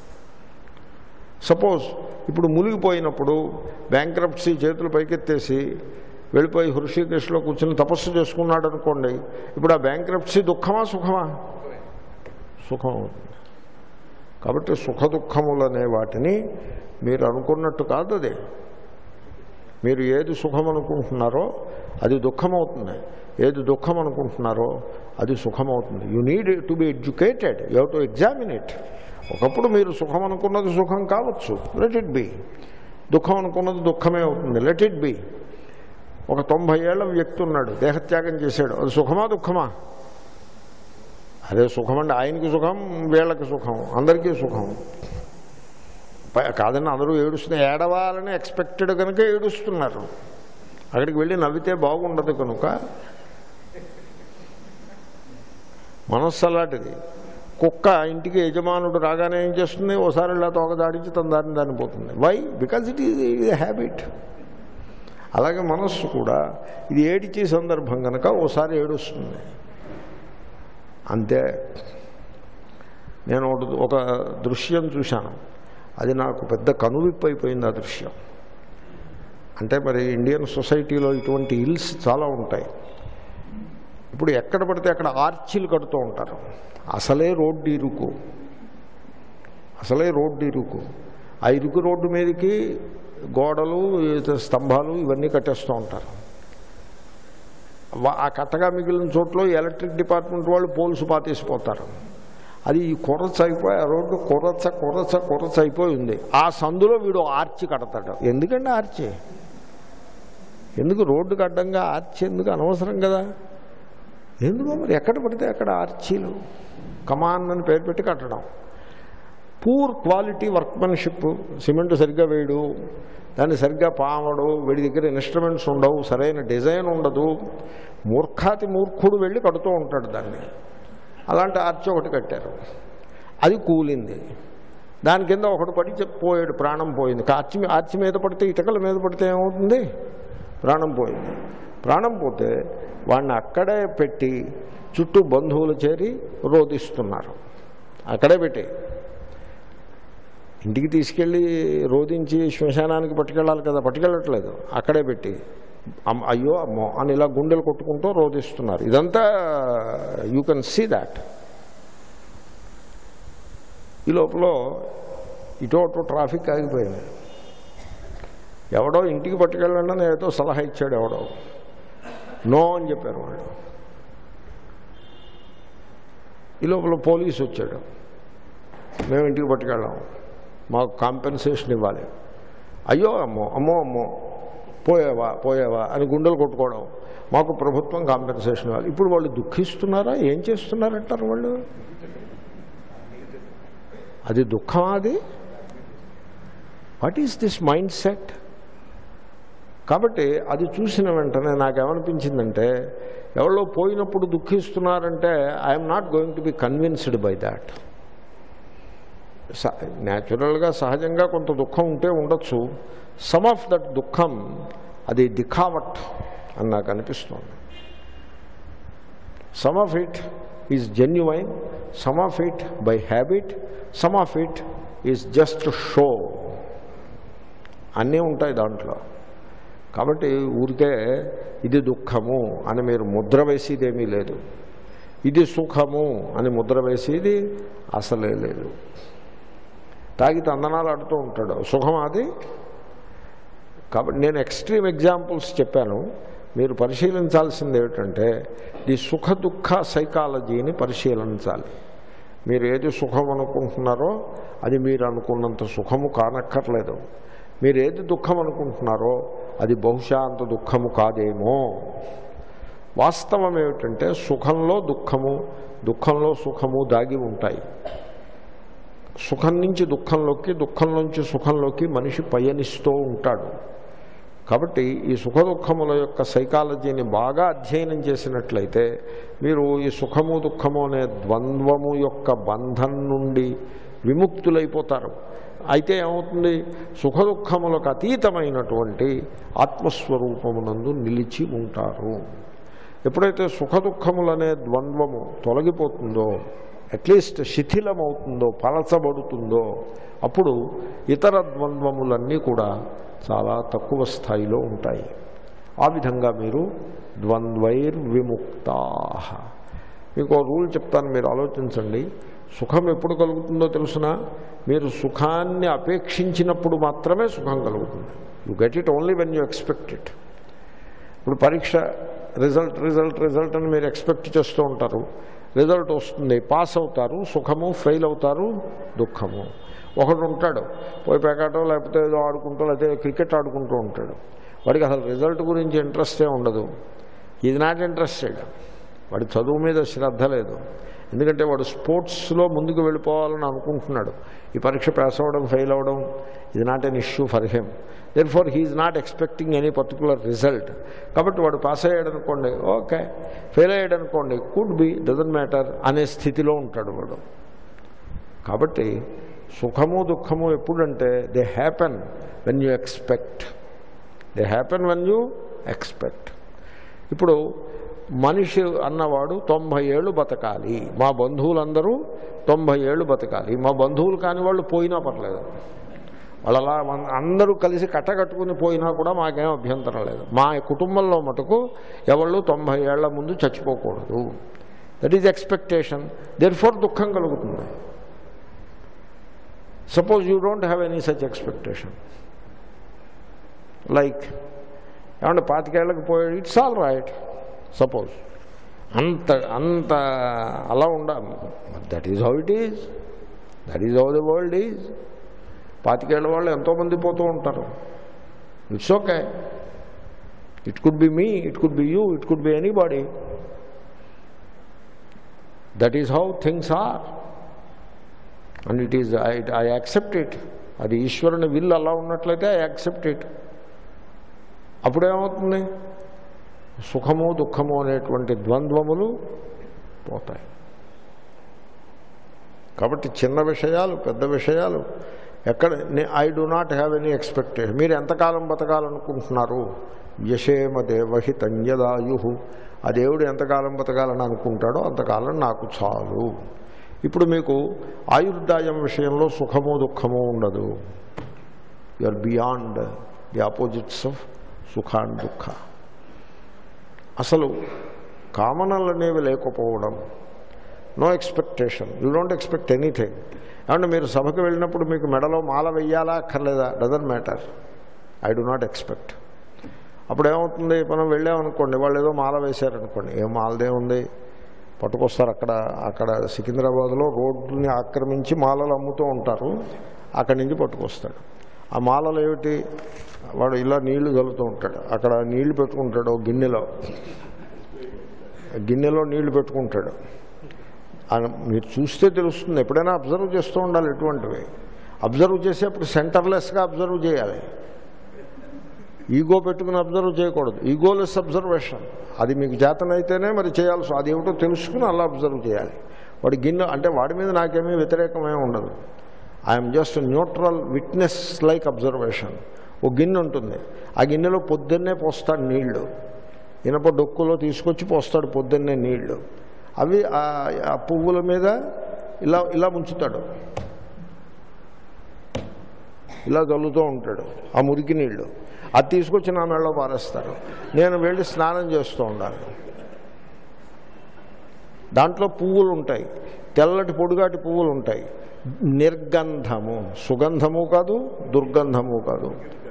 సపోజ్ ఇప్పుడు మునిగిపోయినప్పుడు బ్యాంక్రప్సీ చేతులు పైకెత్తేసి వెళ్ళిపోయి హృషికేశ్లో కూర్చొని తపస్సు చేసుకున్నాడు అనుకోండి, ఇప్పుడు ఆ బ్యాంక్రప్సీ దుఃఖమా సుఖమా? సుఖం అవుతుంది. కాబట్టి సుఖ దుఃఖములనే వాటిని మీరు అనుకున్నట్టు కాదు. అది మీరు ఏది సుఖం అనుకుంటున్నారో అది దుఃఖమవుతుంది, ఏది దుఃఖం అనుకుంటున్నారో అది సుఖమవుతుంది. You need to be educated, you have to examine it. ఒకప్పుడు మీరు సుఖం అనుకున్నది సుఖం కావచ్చు, లెట్ ఇట్ బి. దుఃఖం అనుకున్నది దుఃఖమే అవుతుంది, లెట్ ఇట్ బి. ఒక 90 ఏళ్ల వ్యక్తి ఉన్నాడు, దేహత్యాగం చేశాడు, అది సుఖమా దుఃఖమా? అదే సుఖం అండి. ఆయనకి సుఖం, వీళ్ళకి సుఖం, అందరికీ సుఖం కాదని అందరూ ఏడుస్తున్నారు. ఏడవాలని ఎక్స్పెక్టెడ్ కనుక ఏడుస్తున్నారు. అక్కడికి వెళ్ళి నవ్వితే బాగుండదు కనుక. మనస్సు అలాంటిది. కుక్క ఇంటికి యజమానుడు రాగానే ఏం చేస్తుంది? ఓసారి ఇలా తోక దాడించి తన దారిని దాన్ని పోతుంది. Why? Because it is habit. అలాగే మనస్సు కూడా ఇది ఏడిచే సందర్భం కనుక ఓసారి ఏడుస్తుంది అంతే. నేను ఒక దృశ్యం చూశాను, అది నాకు పెద్ద కనువిప్పు అయిపోయింది. ఆ దృశ్యం అంటే మరి ఇండియన్ సొసైటీలో ఇటువంటి హిల్స్ చాలా ఉంటాయి. ఇప్పుడు ఎక్కడ పడితే అక్కడ ఆర్చిలు కడుతూ ఉంటారు. అసలే రోడ్డు ఇరుకు, ఆ ఇరుకు రోడ్డు మీదకి గోడలు స్తంభాలు ఇవన్నీ కట్టేస్తూ ఉంటారు. ఆ కట్టగా మిగిలిన చోట్ల ఎలక్ట్రిక్ డిపార్ట్మెంట్ వాళ్ళు పోల్స్ పాతేసిపోతారు. అది ఈ కొరచ అయిపోయి ఆ రోడ్డు కొరచ అయిపోయి ఉంది. ఆ సందులో వీడు ఆర్చి కడతాడు. ఎందుకండి ఆర్చి? ఎందుకు రోడ్డుకు అడ్డంగా ఆర్చి ఎందుకు? అనవసరం కదా. ఎందుకో మరి ఎక్కడ పడితే అక్కడ ఆర్చీలు కమాన్ అని పేరు పెట్టి కట్టడం. Poor quality workmanship. సిమెంట్ సరిగ్గా వేయడు, దాన్ని సరిగ్గా పామడు, వీడి దగ్గర ఇన్స్ట్రుమెంట్స్ ఉండవు, సరైన డిజైన్ ఉండదు. మూర్ఖాతి మూర్ఖుడు వెళ్ళి కడుతూ ఉంటాడు దాన్ని. అలాంటి ఆర్చి ఒకటి కట్టారు, అది కూలింది. దాని కింద ఒకటి పడి పోయాడు, ప్రాణం పోయింది. ఆర్చి మీద పడితే, ఇటుకల మీద పడితే ఏమవుతుంది? ప్రాణం పోయింది. ప్రాణం పోతే వాడిని అక్కడే పెట్టి చుట్టూ బంధువులు చేరి రోధిస్తున్నారు. అక్కడే పెట్టి ఇంటికి తీసుకెళ్ళి రోధించి శ్మశానానికి పట్టుకెళ్ళాలి కదా, పట్టుకెళ్ళట్లేదు. అక్కడే పెట్టి అయ్యో అమ్మో అని ఇలా గుండెలు కొట్టుకుంటూ రోధిస్తున్నారు. ఇదంతా యూ కెన్ సీ దాట్. ఈ లోపల ఇటో ట్రాఫిక్ ఆగిపోయింది. ఎవడో ఇంటికి పట్టుకెళ్ళండి అని ఏదో సలహా ఇచ్చాడు. ఎవడో నో అని చెప్పారు వాళ్ళు. ఈ లోపల పోలీసు వచ్చాడు. మేము ఇంటికి పట్టుకెళ్ళాం, మాకు కాంపెన్సేషన్ ఇవ్వాలి. అయ్యో అమ్మో పోయావా అని గుండెలు కొట్టుకోవడం. మాకు ప్రభుత్వం కాంపెన్సేషన్ ఇవ్వాలి. ఇప్పుడు వాళ్ళు దుఃఖిస్తున్నారా? ఏం చేస్తున్నారంటారు వాళ్ళు? అది దుఃఖం. అది what is this mind set? కాబట్టి అది చూసిన వెంటనే నాకేమనిపించిందంటే, ఎవరో పోయినప్పుడు దుఃఖిస్తున్నారంటే I'm not going to be convinced by that. న్యాచురల్గా సహజంగా కొంత దుఃఖం ఉంటే ఉండొచ్చు. సమ్ ఆఫ్ దట్ దుఃఖం అది దిఖావట్ అని నాకు అనిపిస్తుంది. Some of it is genuine, some of it by habit, some of it is just show. అన్నీ ఉంటాయి దాంట్లో. కాబట్టి ఊరికే ఇది దుఃఖము అని మీరు ముద్ర వేసేదేమీ లేదు, ఇది సుఖము అని ముద్ర వేసేది అసలే లేదు. తాగితే అందనాలు ఆడుతూ ఉంటాడు, సుఖం అది. కాబట్టి నేను ఎక్స్ట్రీమ్ ఎగ్జాంపుల్స్ చెప్పాను. మీరు పరిశీలించాల్సింది ఏమిటంటే ఈ సుఖ దుఃఖ సైకాలజీని పరిశీలించాలి. మీరు ఏది సుఖం అనుకుంటున్నారో అది మీరు అనుకున్నంత సుఖము కానక్కర్లేదు. మీరు ఏది దుఃఖం అనుకుంటున్నారో అది బహుశా అంత దుఃఖము కాదేమో. వాస్తవం ఏమిటంటే సుఖంలో దుఃఖము, దుఃఖంలో సుఖము దాగి ఉంటాయి. సుఖం నుంచి దుఃఖంలోకి, దుఃఖంలోంచి సుఖంలోకి మనిషి పయనిస్తూ ఉంటాడు. కాబట్టి ఈ సుఖ దుఃఖముల యొక్క సైకాలజీని బాగా అధ్యయనం చేసినట్లయితే మీరు ఈ సుఖము దుఃఖము అనే ద్వంద్వము యొక్క బంధం నుండి విముక్తులైపోతారు. అయితే ఏమవుతుంది? సుఖ దుఃఖములకు అతీతమైనటువంటి ఆత్మస్వరూపమునందు నిలిచి ఉంటారు. ఎప్పుడైతే సుఖ దుఃఖములనే ద్వంద్వము తొలగిపోతుందో, అట్లీస్ట్ శిథిలమవుతుందో, పలచబడుతుందో, అప్పుడు ఇతర ద్వంద్వములన్నీ కూడా చాలా తక్కువ స్థాయిలో ఉంటాయి. ఆ విధంగా మీరు ద్వంద్వైర్విముక్తా. మీకు రూల్ చెప్తాను, మీరు ఆలోచించండి. సుఖం ఎప్పుడు కలుగుతుందో తెలుసునా? మీరు సుఖాన్ని అపేక్షించినప్పుడు మాత్రమే సుఖం కలుగుతుంది. You get it only when you expect it. ఇప్పుడు పరీక్ష రిజల్ట్ అని మీరు ఎక్స్పెక్ట్ చేస్తూ ఉంటారు. రిజల్ట్ వస్తుంది, పాస్ అవుతారు, సుఖము, ఫెయిల్ అవుతారు, దుఃఖము. ఒకడు ఉంటాడు పోయి పేకాటో లేకపోతే ఏదో ఆడుకుంటూ లేకపోతే క్రికెట్ ఆడుకుంటూ ఉంటాడు. వాడికి అసలు రిజల్ట్ గురించి ఇంట్రెస్టే ఉండదు. Is not interested. వాడి చదువు మీద శ్రద్ధ లేదు. ఎందుకంటే వాడు స్పోర్ట్స్లో ముందుకు వెళ్ళిపోవాలని అనుకుంటున్నాడు. ఈ పరీక్ష పాస్ అవ్వడం, ఫెయిల్ అవ్వడం ఇది not an issue for him. Therefore he is not expecting any particular result. కాబట్టి వాడు పాస్ అయ్యాడు అనుకోండి ఓకే, ఫెయిల్ అయ్యాడు అనుకోండి కుడ్ బి, డజంట్ మ్యాటర్ అనే స్థితిలో ఉంటాడు వాడు. కాబట్టి సుఖము దుఃఖము ఎప్పుడంటే they happen when you expect. They happen when you expect. ఇప్పుడు మనిషి అన్నవాడు 90 ఏళ్ళు బతకాలి, మా బంధువులందరూ 90 ఏళ్ళు బతకాలి, మా బంధువులు కాని వాళ్ళు పోయినా పర్లేదు, వాళ్ళు అలా అందరూ కలిసి కట్టకట్టుకుని పోయినా కూడా మాకేం అభ్యంతరం లేదు, మా కుటుంబంలో మటుకు ఎవళ్ళు 90 ఏళ్ల ముందు చచ్చిపోకూడదు. That is expectation. దేర్ఫోర్ దుఃఖం కలుగుతుంది. Suppose you don't have any such expectation, like ఏమంటే 25 ఏళ్ళకి పోయాడు, ఇట్స్ ఆల్ రైట్. సపోజ్ అంత అలా ఉండాలి. That is how it is, that is how the world is. 25 ఏళ్ళ వాళ్ళు ఎంతోమంది పోతూ ఉంటారు. It's okay. It could be me, it could be you, it could be anybody. That is how things are and it is I accept it. అది ఈశ్వరుని will అలా ఉన్నట్లయితే I accept it. అప్పుడేమవుతుంది? సుఖము దుఃఖము అనేటువంటి ద్వంద్వములు పోతాయి. కాబట్టి చిన్న విషయాలు పెద్ద విషయాలు ఎక్కడ I do not have any expectation. మీరు ఎంతకాలం బతకాలనుకుంటున్నారు? యశేమ దేవహి తంయదాయు. ఆ దేవుడు ఎంతకాలం బతకాలని అనుకుంటాడో అంతకాలం నాకు చాలు. ఇప్పుడు మీకు ఆయుర్దాయం విషయంలో సుఖము దుఃఖము ఉండదు. You are beyond the opposites of సుఖ అండ్ దుఃఖ. అసలు కామనలు అనేవి లేకపోవడం, no expectation, you don't expect anything. ఏమంటే మీరు సభకు వెళ్ళినప్పుడు మీకు మెడలో మాల వెయ్యాలా అక్కర్లేదా? Doesn't matter. I do not expect. అప్పుడు ఏమవుతుంది? మనం వెళ్ళామనుకోండి, వాళ్ళు ఏదో మాల వేశారనుకోండి, ఏం మాలదే ఉంది పట్టుకొస్తారు. అక్కడ సికింద్రాబాద్లో రోడ్డుని ఆక్రమించి మాలలు అమ్ముతూ ఉంటారు, అక్కడి నుంచి పట్టుకొస్తాడు. ఆ మాలలు ఏమిటి? వాడు ఇలా నీళ్లు చల్లుతూ ఉంటాడు, అక్కడ నీళ్లు పెట్టుకుంటాడు గిన్నెలో నీళ్లు పెట్టుకుంటాడు. మీరు చూస్తే తెలుస్తుంది. ఎప్పుడైనా అబ్జర్వ్ చేస్తూ ఉండాలి. ఎటువంటివి అబ్జర్వ్ చేసేప్పుడు సెంటర్లెస్గా అబ్జర్వ్ చేయాలి. ఈగో పెట్టుకుని అబ్జర్వ్ చేయకూడదు. Egoless observation. అది మీకు చేతనైతేనే మరి చేయాల్సి, అది ఏమిటో తెలుసుకుని అలా అబ్జర్వ్ చేయాలి. వాడి గిన్నె అంటే వాడి మీద నాకేమీ వ్యతిరేకమే ఉండదు. I'm just neutral witness like observation. ఓ గిన్నె ఉంటుంది, ఆ గిన్నెలో పొద్దున్నే పోస్తాడు నీళ్లు, ఇనప డొక్కులో తీసుకొచ్చి పోస్తాడు పొద్దున్నే నీళ్లు. అవి ఆ పువ్వుల మీద ఇలా ముంచుతాడు, ఇలా చల్లుతూ ఉంటాడు ఆ మురికి నీళ్లు. అది తీసుకొచ్చి నా మెడలో పారేస్తాడు. నేను వెళ్ళి స్నానం చేస్తూ ఉండాలి. దాంట్లో పువ్వులు ఉంటాయి, తెల్లటి పొడుగాటి పువ్వులు ఉంటాయి. నిర్గంధము, సుగంధము కాదు దుర్గంధము కాదు,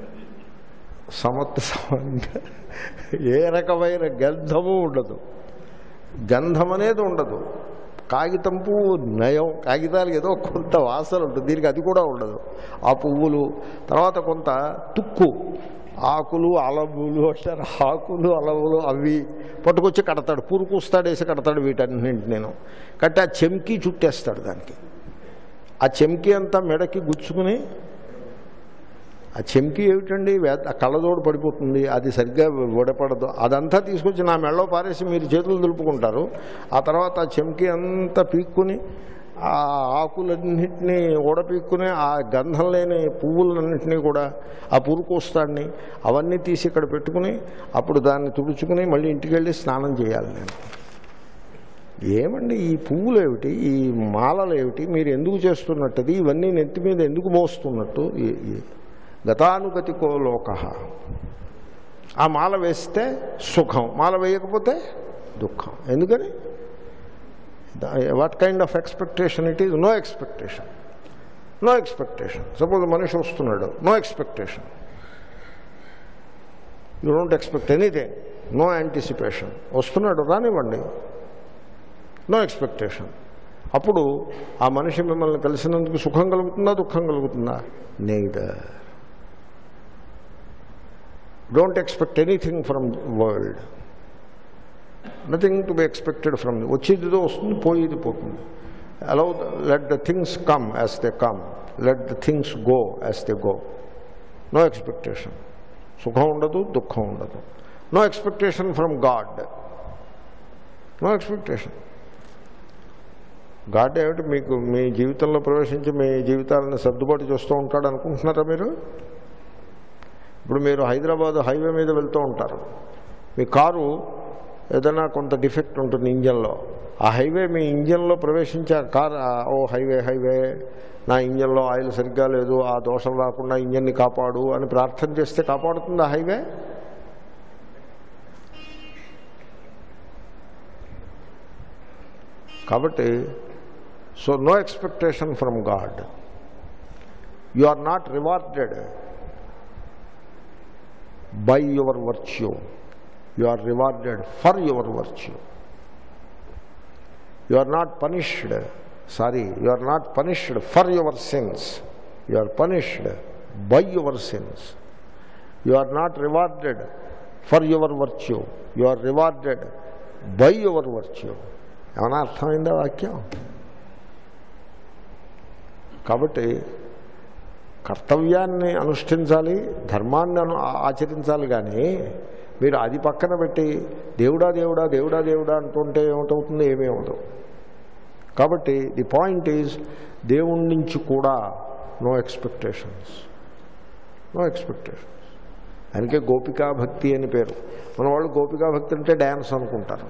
ఏ రకమైన గంధము ఉండదు, గంధం అనేది ఉండదు. కాగితం పువ్వు నయం, కాగితాలకు ఏదో కొంత వాసన ఉంటుంది, దీనికి అది కూడా ఉండదు. ఆ పువ్వులు తర్వాత కొంత తుక్కు, ఆకులు అలవులు అంటారు, ఆకులు అలవులు అవి పట్టుకొచ్చి కడతాడు, పురుకుస్తాడు, వేసి కడతాడు. వీటన్నింటి నేను కట్టి ఆ చెంకి చుట్టేస్తాడు దానికి. ఆ చెంకి అంతా మెడకి గుచ్చుకుని, ఆ చెంకి ఏమిటండి ఆ కళ్ళజోడు పడిపోతుంది, అది సరిగ్గా విడపడదు. అదంతా తీసుకొచ్చి నా మెడలో పారేసి మీరు చేతులు దులుపుకుంటారు. ఆ తర్వాత ఆ చెంకి అంతా పీక్కుని ఆ ఆకులన్నింటినీ ఊడపీక్కుని ఆ గంధం లేని పువ్వులన్నింటినీ కూడా ఆ పురుకోస్తాడిని అవన్నీ తీసి ఇక్కడ పెట్టుకుని అప్పుడు దాన్ని తుడుచుకుని మళ్ళీ ఇంటికి వెళ్ళి స్నానం చేయాలి నేను. ఏమండి ఈ పువ్వులు ఏమిటి, ఈ మాలలు ఏమిటి, మీరు ఎందుకు చేస్తున్నట్టుది, ఇవన్నీ నెత్తి మీద ఎందుకు మోస్తున్నట్టు? గతానుగతికో లోక. ఆ మాల వేస్తే సుఖం, మాల వేయకపోతే దుఃఖం. ఎందుకని? What kind of expectation it is? No expectation, no expectation. Suppose మనిషి వస్తున్నాడు, no expectation, you don't expect anything, no anticipation. వస్తున్నాడు, రానివ్వండి, నో ఎక్స్పెక్టేషన్. అప్పుడు ఆ మనిషి మిమ్మల్ని కలిసినందుకు సుఖం కలుగుతుందా దుఃఖం కలుగుతుందా? Neither. Don't expect anything from world, nothing to be expected from. వచ్చేదిదో వస్తుంది, పోయేది పోతుంది. Allow let the things come as they come, let the things go as they go. No expectation. సుఖం ఉండదు దుఃఖం ఉండదు. No expectation from God, no expectation. God ఏమిటి మీకు మీ జీవితంలో ప్రవేశించి మీ జీవితాలను సర్దుబాటు చేస్తూ ఉంటాడు అనుకుంటున్నారా మీరు? ఇప్పుడు మీరు హైదరాబాద్ హైవే మీద వెళ్తూ ఉంటారు, మీ కారు ఏదైనా కొంత డిఫెక్ట్ ఉంటుంది ఇంజన్లో, ఆ హైవే మీ ఇంజన్లో ప్రవేశించే కారు ఓ హైవే నా ఇంజన్లో ఆయిల్ సరిగ్గా లేదు, ఆ దోషం రాకుండా ఇంజన్ని కాపాడు అని ప్రార్థన చేస్తే కాపాడుతుంది ఆ హైవే? కాబట్టి so no expectation from God. You are not rewarded by your virtue, you are rewarded for your virtue. You are not punished, you are not punished for your sins, you are punished by your sins. You are not rewarded for your virtue, you are rewarded by your virtue. ఏమన్నా అర్థమైందా వాక్యం? కాబట్టి కర్తవ్యాన్ని అనుష్ఠించాలి, ధర్మాన్ని ఆచరించాలి, కానీ మీరు అది పక్కన పెట్టి దేవుడా దేవుడా దేవుడా దేవుడా అంటుంటే ఏమిటవుతుంది? ఏమేమవుతుంది. కాబట్టి ది పాయింట్ ఈజ్ దేవుడి నుంచి కూడా నో ఎక్స్పెక్టేషన్స్. అందుకే గోపికా భక్తి అని పేరు. మన వాళ్ళు గోపికా భక్తి అంటే డ్యాన్స్ అనుకుంటారు.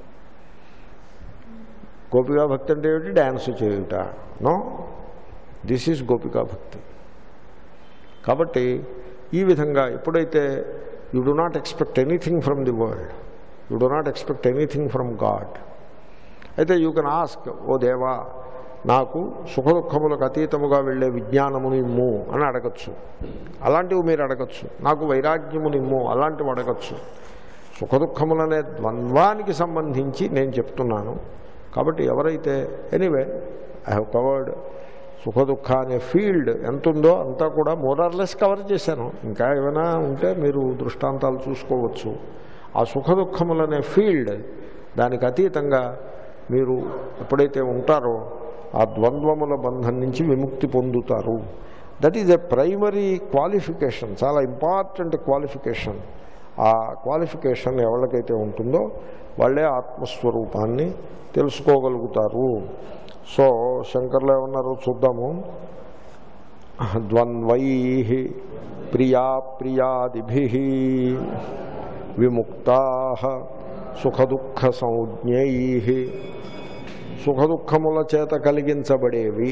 గోపికా భక్తి అంటే ఏమిటి? డ్యాన్స్ చేయుట. నో, దిస్ ఈజ్ గోపికా భక్తి. కాబట్టి ఈ విధంగా ఎప్పుడైతే you do not expect anything from the world, you do not expect anything from God, అయితే యూ కెన్ ఆస్క్, ఓ దేవా నాకు సుఖ దుఃఖములకు అతీతముగా వెళ్ళే విజ్ఞానమును ఇమ్ము అని అడగచ్చు. అలాంటివి మీరు అడగచ్చు. నాకు వైరాగ్యమును ఇమ్ము, అలాంటివి అడగచ్చు. సుఖ దుఃఖములనే ద్వంద్వానికి సంబంధించి నేను చెప్తున్నాను. కాబట్టి ఎవరైతే ఎనీవే ఐ హ్యావ్ కవర్డ్ సుఖ దుఃఖ అనే ఫీల్డ్ ఎంత ఉందో అంతా కూడా మోరార్లెస్ కవర్ చేశాను. ఇంకా ఏమైనా ఉంటే మీరు దృష్టాంతాలు చూసుకోవచ్చు. ఆ సుఖ దుఃఖములనే ఫీల్డ్, దానికి అతీతంగా మీరు ఎప్పుడైతే ఉంటారో ఆ ద్వంద్వముల బంధం నుంచి విముక్తి పొందుతారు. That is a primary qualification, చాలా ఇంపార్టెంట్ క్వాలిఫికేషన్. ఆ క్వాలిఫికేషన్ ఎవరికైతే ఉంటుందో వాళ్ళే ఆత్మస్వరూపాన్ని తెలుసుకోగలుగుతారు. సో శంకర్లు ఏమన్నారు చూద్దాము. ద్వంద్వై ప్రియా ప్రియాదిభిః విముక్తా సుఖదుఃఖ సంజ్ఞైః. సుఖదుఖముల చేత కలిగించబడేవి,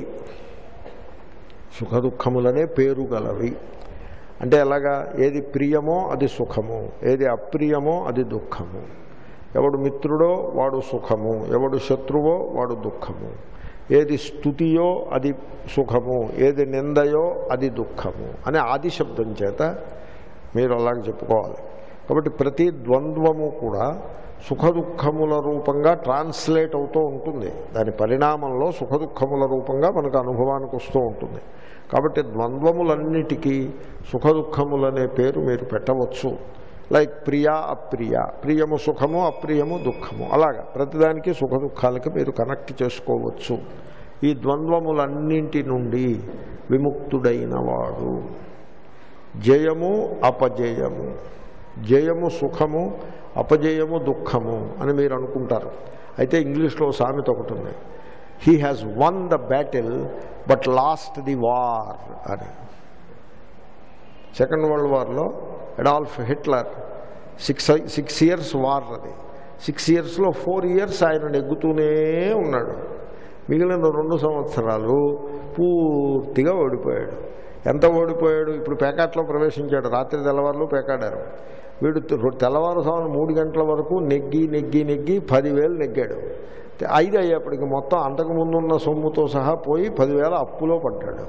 సుఖదుఖములనే పేరు గలవి. అంటే ఎలాగా? ఏది ప్రియమో అది సుఖము, ఏది అప్రియమో అది దుఃఖము. ఎవడు మిత్రుడో వాడు సుఖము, ఎవడు శత్రువో వాడు దుఃఖము. ఏది స్తుతియో అది సుఖము, ఏది నిందయో అది దుఃఖము అని ఆది శబ్దం చేత మీరు అలాగే చెప్పుకోవాలి. కాబట్టి ప్రతి ద్వంద్వము కూడా సుఖదుఖముల రూపంగా ట్రాన్స్లేట్ అవుతూ ఉంటుంది. దాని పరిణామంలో సుఖదుఖముల రూపంగా మనకు అనుభవానికి వస్తూ ఉంటుంది. కాబట్టి ద్వంద్వములన్నిటికీ సుఖదుఖములనే పేరు మీరు పెట్టవచ్చు. లైక్ ప్రియా అప్రియ, ప్రియము సుఖము అప్రియము దుఃఖము, అలాగా ప్రతిదానికి సుఖదుఖాలకి మీరు కనెక్ట్ చేసుకోవచ్చు. ఈ ద్వంద్వములన్నింటి నుండి విముక్తుడైన వాడు. జయము అపజయము, జయము సుఖము అపజయము దుఃఖము అని మీరు అనుకుంటారు. అయితే ఇంగ్లీష్లో సామెత ఒకటి ఉంది, he has won the battle but lost the war అని. సెకండ్ వరల్డ్ వార్లో అడాల్ఫ్ హిట్లర్ 6 years వార్ అది. 6 yearsలో 4 years ఆయన నెగ్గుతూనే ఉన్నాడు. మిగిలిన 2 సంవత్సరాలు పూర్తిగా ఓడిపోయాడు. ఎంత ఓడిపోయాడు? ఇప్పుడు పేకాట్లో ప్రవేశించాడు. రాత్రి తెల్లవారులు పేకాడారు. వీడు తెల్లవారుసామున 3 గంటల వరకు నెగ్గి 10,000 నెగ్గాడు. 5 అయ్యేప్పటికి మొత్తం అంతకుముందున్న సొమ్ముతో సహా పోయి 10,000 అప్పులో పడ్డాడు.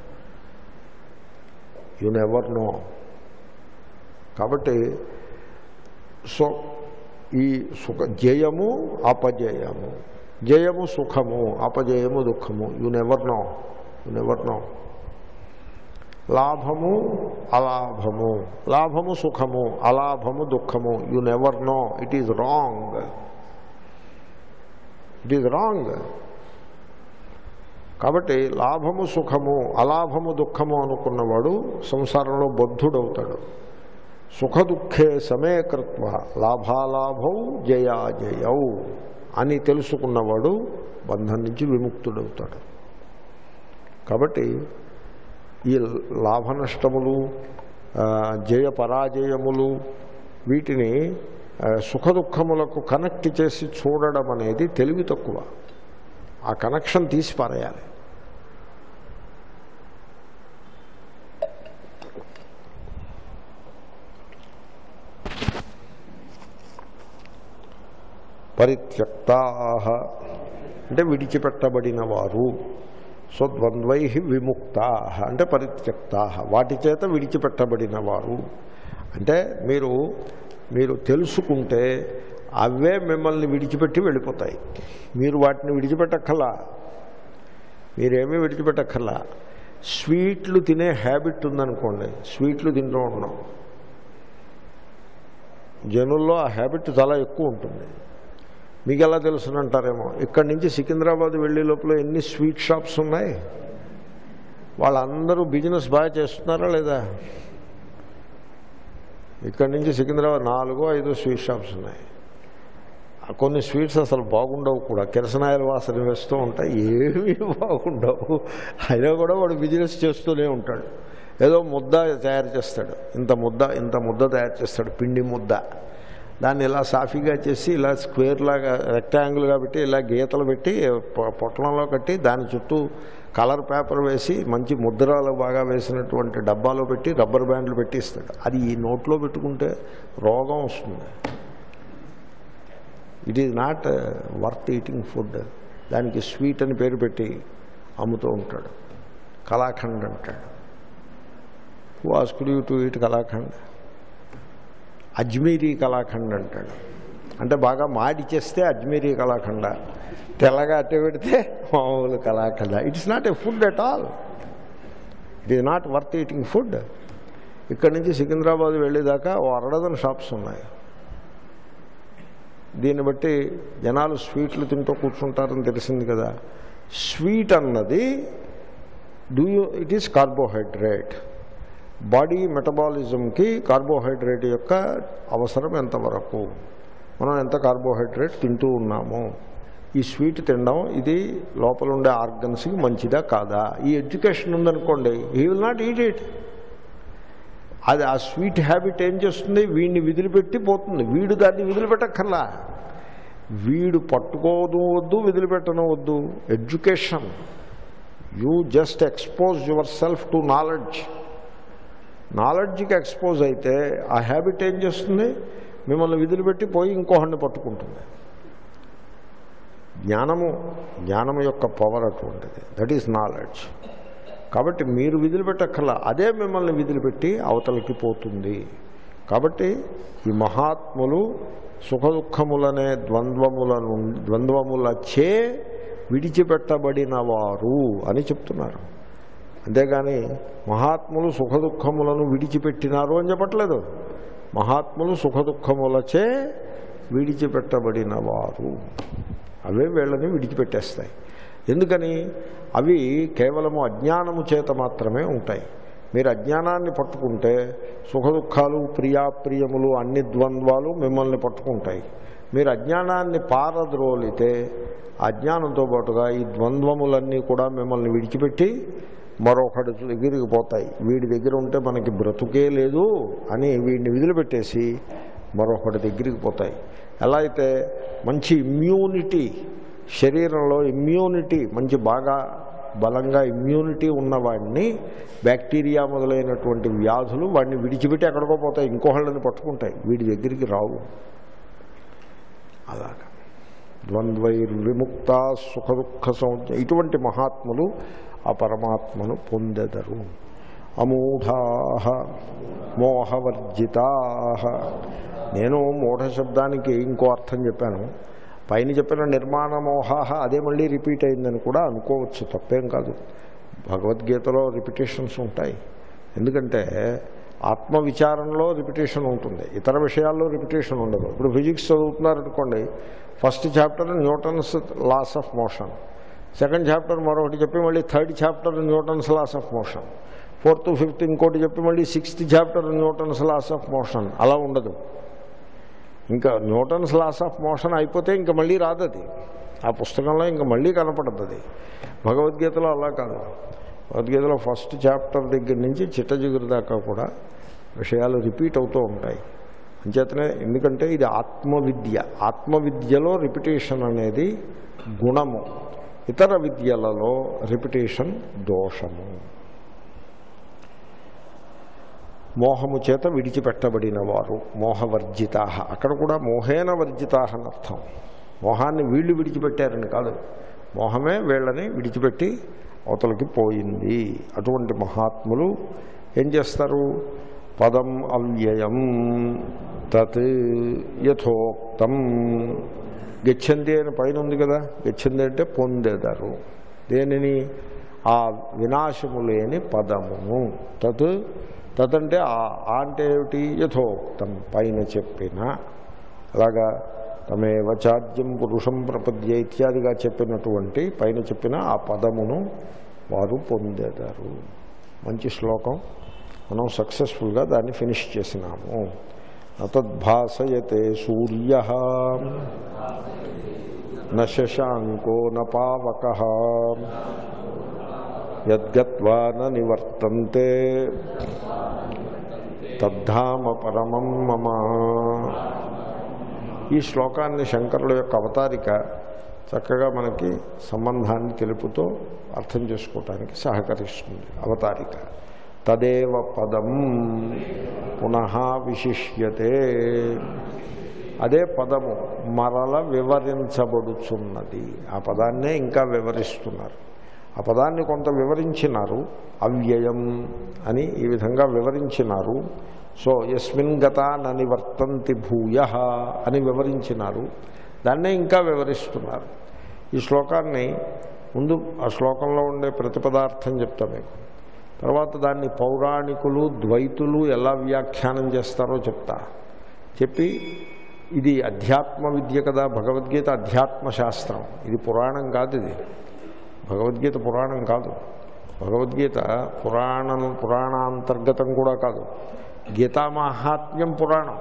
You never know. కాబట్టి సో ఈ జయము అపజయము, జయము సుఖము అపజయము దుఃఖము, యు నెవర్ నో. లాభము అలాభము, లాభము సుఖము అలాభము దుఃఖము, you never know. It is wrong. కాబట్టి లాభము సుఖము అలాభము దుఃఖము అనుకున్నవాడు సంసారంలో బద్ధుడవుతాడు. సుఖ దుఃఖే సమే కృత్వ లాభాలాభౌ జయాజయౌ అని తెలుసుకున్నవాడు బంధం నుంచి విముక్తుడవుతాడు. కాబట్టి ఈ లాభ నష్టములు జయ పరాజయములు, వీటిని సుఖదుఖములకు కనెక్ట్ చేసి చూడడం అనేది తెలివి తక్కువ. ఆ కనెక్షన్ తీసి పారేయాలి. పరిత్యక్తాః అంటే విడిచిపెట్టబడిన వారు. సో ద్వంద్వైః విముక్తాః అంటే పరిత్యక్తాః, వాటి చేత విడిచిపెట్టబడిన వారు. అంటే మీరు తెలుసుకుంటే అవే మిమ్మల్ని విడిచిపెట్టి వెళ్ళిపోతాయి. మీరు వాటిని విడిచిపెట్టక్కర్లా, మీరేమీ విడిచిపెట్టక్కర్లా. స్వీట్లు తినే హ్యాబిట్ ఉందనుకోండి, స్వీట్లు తింటూ ఉన్నాం, జనుల్లో ఆ హ్యాబిట్ చాలా ఎక్కువ ఉంటుంది. మీకు ఎలా తెలుసునంటారేమో, ఇక్కడి నుంచి సికింద్రాబాద్ వెళ్ళే లోపల ఎన్ని స్వీట్ షాప్స్ ఉన్నాయి, వాళ్ళందరూ బిజినెస్ బాగా చేస్తున్నారా లేదా? ఇక్కడి నుంచి సికింద్రాబాద్ 4-5 స్వీట్ షాప్స్ ఉన్నాయి. కొన్ని స్వీట్స్ అసలు బాగుండవు కూడా, కిరసనాయల వాసన వేస్తూ ఉంటాయి, ఏమీ బాగుండవు. అయినా కూడా వాడు బిజినెస్ చేస్తూనే ఉంటాడు. ఏదో ముద్ద తయారు చేస్తాడు, ఇంత ముద్ద తయారు చేస్తాడు, పిండి ముద్ద. దాన్ని ఇలా సాఫీగా చేసి ఇలా స్క్వేర్ లాగా రెక్టాంగిల్గా పెట్టి ఇలా గీతలు పెట్టి పొట్లంలో కట్టి దాని చుట్టూ కలర్ పేపర్ వేసి మంచి ముద్రాలు బాగా వేసినటువంటి డబ్బాలో పెట్టి రబ్బర్ బ్యాండ్లు పెట్టి ఇస్తాడు. అది ఈ నోట్లో పెట్టుకుంటే రోగం వస్తుంది. It is not worth eating food. దానికి స్వీట్ అని పేరు పెట్టి అమ్ముతూ ఉంటాడు. కలాఖండ్ అంటాడు. Who asked you to eat kalakand? Ajmeri kalakand అంటాడు. అంటే బాగా మాడి చేస్తే అజ్మీరీ కలాఖండ, తెల్లగా అట్టే పెడితే మామూలు kalakand. It's not a food at all. It is not worth eating food. ఇక్కడి నుంచి సికింద్రాబాద్ వెళ్ళేదాకా 6 షాప్స్ ఉన్నాయి. దీన్ని బట్టి జనాలు స్వీట్లు తింటూ కూర్చుంటారని తెలిసింది కదా. స్వీట్ అన్నది ఇట్ ఈస్ కార్బోహైడ్రేట్. బాడీ మెటబాలిజంకి కార్బోహైడ్రేట్ యొక్క అవసరం ఎంతవరకు, మనం ఎంత కార్బోహైడ్రేట్ తింటూ ఉన్నాము, ఈ స్వీట్ తినడం ఇది లోపల ఉండే ఆర్గన్స్కి మంచిదా కాదా, ఈ ఎడ్యుకేషన్ ఉందనుకోండి, he will not eat it. అది ఆ స్వీట్ హ్యాబిట్ ఏం చేస్తుంది, వీడిని విదిలిపెట్టి పోతుంది. వీడు దాన్ని విదిలిపెట్టక్కర్లా, వీడు పట్టుకోదు వద్దు, విదిలిపెట్టడం వద్దు. Education, you just expose yourself to knowledge. నాలెడ్జ్కి ఎక్స్పోజ్ అయితే ఆ హ్యాబిట్ ఏం చేస్తుంది, మిమ్మల్ని విదిలిపెట్టి పోయి ఇంకోహండి పట్టుకుంటుంది. జ్ఞానము యొక్క పవర్ అటువంటిది. That is knowledge. కాబట్టి మీరు విదిలిపెట్టక్కర్లా, అదే మిమ్మల్ని విదిలిపెట్టి అవతలికి పోతుంది. కాబట్టి ఈ మహాత్ములు సుఖదుఖములనే ద్వంద్వములచే విడిచిపెట్టబడిన వారు అని చెప్తున్నారు. అంతేగాని మహాత్ములు సుఖదుఖములను విడిచిపెట్టినారు అని చెప్పట్లేదు. మహాత్ములు సుఖదుఖములచే విడిచిపెట్టబడిన వారు, అవే వీళ్ళని విడిచిపెట్టేస్తాయి. ఎందుకని? అవి కేవలము అజ్ఞానము చేత మాత్రమే ఉంటాయి. మీరు అజ్ఞానాన్ని పట్టుకుంటే సుఖదుఖాలు, ప్రియాప్రియములు, అన్ని ద్వంద్వాలు మిమ్మల్ని పట్టుకుంటాయి. మీరు అజ్ఞానాన్ని పారద్రోలితే అజ్ఞానంతో పాటుగా ఈ ద్వంద్వములన్నీ కూడా మిమ్మల్ని విడిచిపెట్టి మరొకటి దగ్గరికి పోతాయి. వీడి దగ్గర ఉంటే మనకి బ్రతుకే లేదు అని వీడిని విదిలిపెట్టేసి మరొకటి దగ్గరికి పోతాయి. ఎలా అయితే మంచి ఇమ్యూనిటీ, శరీరంలో ఇమ్యూనిటీ మంచి బాగా బలంగా ఇమ్యూనిటీ ఉన్నవాడిని బ్యాక్టీరియా మొదలైనటువంటి వ్యాధులు వాడిని విడిచిపెట్టి ఎక్కడికో పోతాయి, ఇంకోళ్ళని పట్టుకుంటాయి, వీడి దగ్గరికి రావు. అలాగా ద్వంద్వైర్విముక్త సుఖదుఖ సంజ్ఞ, ఇటువంటి మహాత్ములు ఆ పరమాత్మను పొందెదరు. అమూఢాః మోహవర్జితాః. నేను మూఢ శబ్దానికి ఇంకో అర్థం చెప్పాను. పైన చెప్పిన నిర్మాణ మోహాః అదే మళ్ళీ రిపీట్ అయిందని కూడా అనుకోవచ్చు, తప్పేం కాదు. భగవద్గీతలో రిపిటేషన్స్ ఉంటాయి. ఎందుకంటే ఆత్మవిచారంలో రిపిటేషన్ ఉంటుంది, ఇతర విషయాల్లో రిపిటేషన్ ఉండదు. ఇప్పుడు ఫిజిక్స్ చదువుతున్నారనుకోండి, first chapter Newton's laws of motion, second chapter మరొకటి చెప్పి మళ్ళీ third chapter Newton's laws of motion, fourth fifth ఇంకోటి చెప్పి మళ్ళీ sixth chapter Newton's laws of motion. అలా ఉండదు. ఇంకా న్యూటన్స్ లాస్ ఆఫ్ మోషన్ అయిపోతే ఇంకా మళ్ళీ రాదు అది, ఆ పుస్తకంలో ఇంకా మళ్ళీ కనపడదు అది. భగవద్గీతలో అలా కాదు. భగవద్గీతలో ఫస్ట్ చాప్టర్ దగ్గర నుంచి చిట్ట జిగురు దాకా కూడా విషయాలు రిపీట్ అవుతూ ఉంటాయి. అంచేతనే ఎందుకంటే ఇది ఆత్మవిద్య. ఆత్మవిద్యలో రిపిటేషన్ అనేది గుణము, ఇతర విద్యలలో రిపిటేషన్ దోషము. మోహము చేత విడిచిపెట్టబడిన వారు మోహవర్జితా. అక్కడ కూడా మోహేన వర్జితా అని అర్థం. మోహాన్ని వీళ్ళు విడిచిపెట్టారని కాదు, మోహమే వీళ్ళని విడిచిపెట్టి అవతలకి పోయింది. అటువంటి మహాత్ములు ఏం చేస్తారు? పదం అవ్యయం తత్ యథోక్తం. గచ్చంది అని పైన ఉంది కదా, గచ్చంది అంటే పొందేదారు. దేనిని? ఆ వినాశము లేని పదమును. తత్ తదంటే అంటే ఏమిటి? యథోక్తం, పైన చెప్పిన. అలాగా తమేవ చాద్యం పురుషం ప్రపద్య ఇత్యాదిగా చెప్పినటువంటి పైన చెప్పిన ఆ పదమును వారు పొందేదారు. మంచి శ్లోకం. మనం సక్సెస్ఫుల్గా దాన్ని ఫినిష్ చేసినాము. నతద్భాసయతే సూర్య న శశాంకో న పావకః యద్గత్వా న నివర్తంతే తద్ధామ పరమం మమ. ఈ శ్లోకాన్ని శంకరుల యొక్క అవతారిక చక్కగా మనకి సంబంధాన్ని తెలుపుతూ అర్థం చేసుకోవటానికి సహకరిస్తుంది. అవతారిక తదేవ పదం పునః విశిష్యతే. అదే పదము మరల వివరించబడుచున్నది. ఆ పదాన్నే ఇంకా వివరిస్తున్నారు. ఆ పదాన్ని కొంత వివరించినారు. అవ్యయం అని ఈ విధంగా వివరించినారు. సో యస్మిన్ గతా ననివర్తంతి భూయః అని వివరించినారు. దాన్నే ఇంకా వివరిస్తున్నారు. ఈ శ్లోకాన్ని ముందు ఆ శ్లోకంలో ఉండే ప్రతిపదార్థం చెప్తా మీకు. తర్వాత దాన్ని పౌరాణికులు ద్వైతులు ఎలా వ్యాఖ్యానం చేస్తారో చెప్తా. చెప్పి ఇది అధ్యాత్మ విద్య కదా, భగవద్గీత అధ్యాత్మ శాస్త్రం. ఇది పురాణం కాదు. ఇది భగవద్గీత పురాణం కాదు. భగవద్గీత పురాణాంతర్గతం కూడా కాదు. గీతా మహాత్మ్యం పురాణం.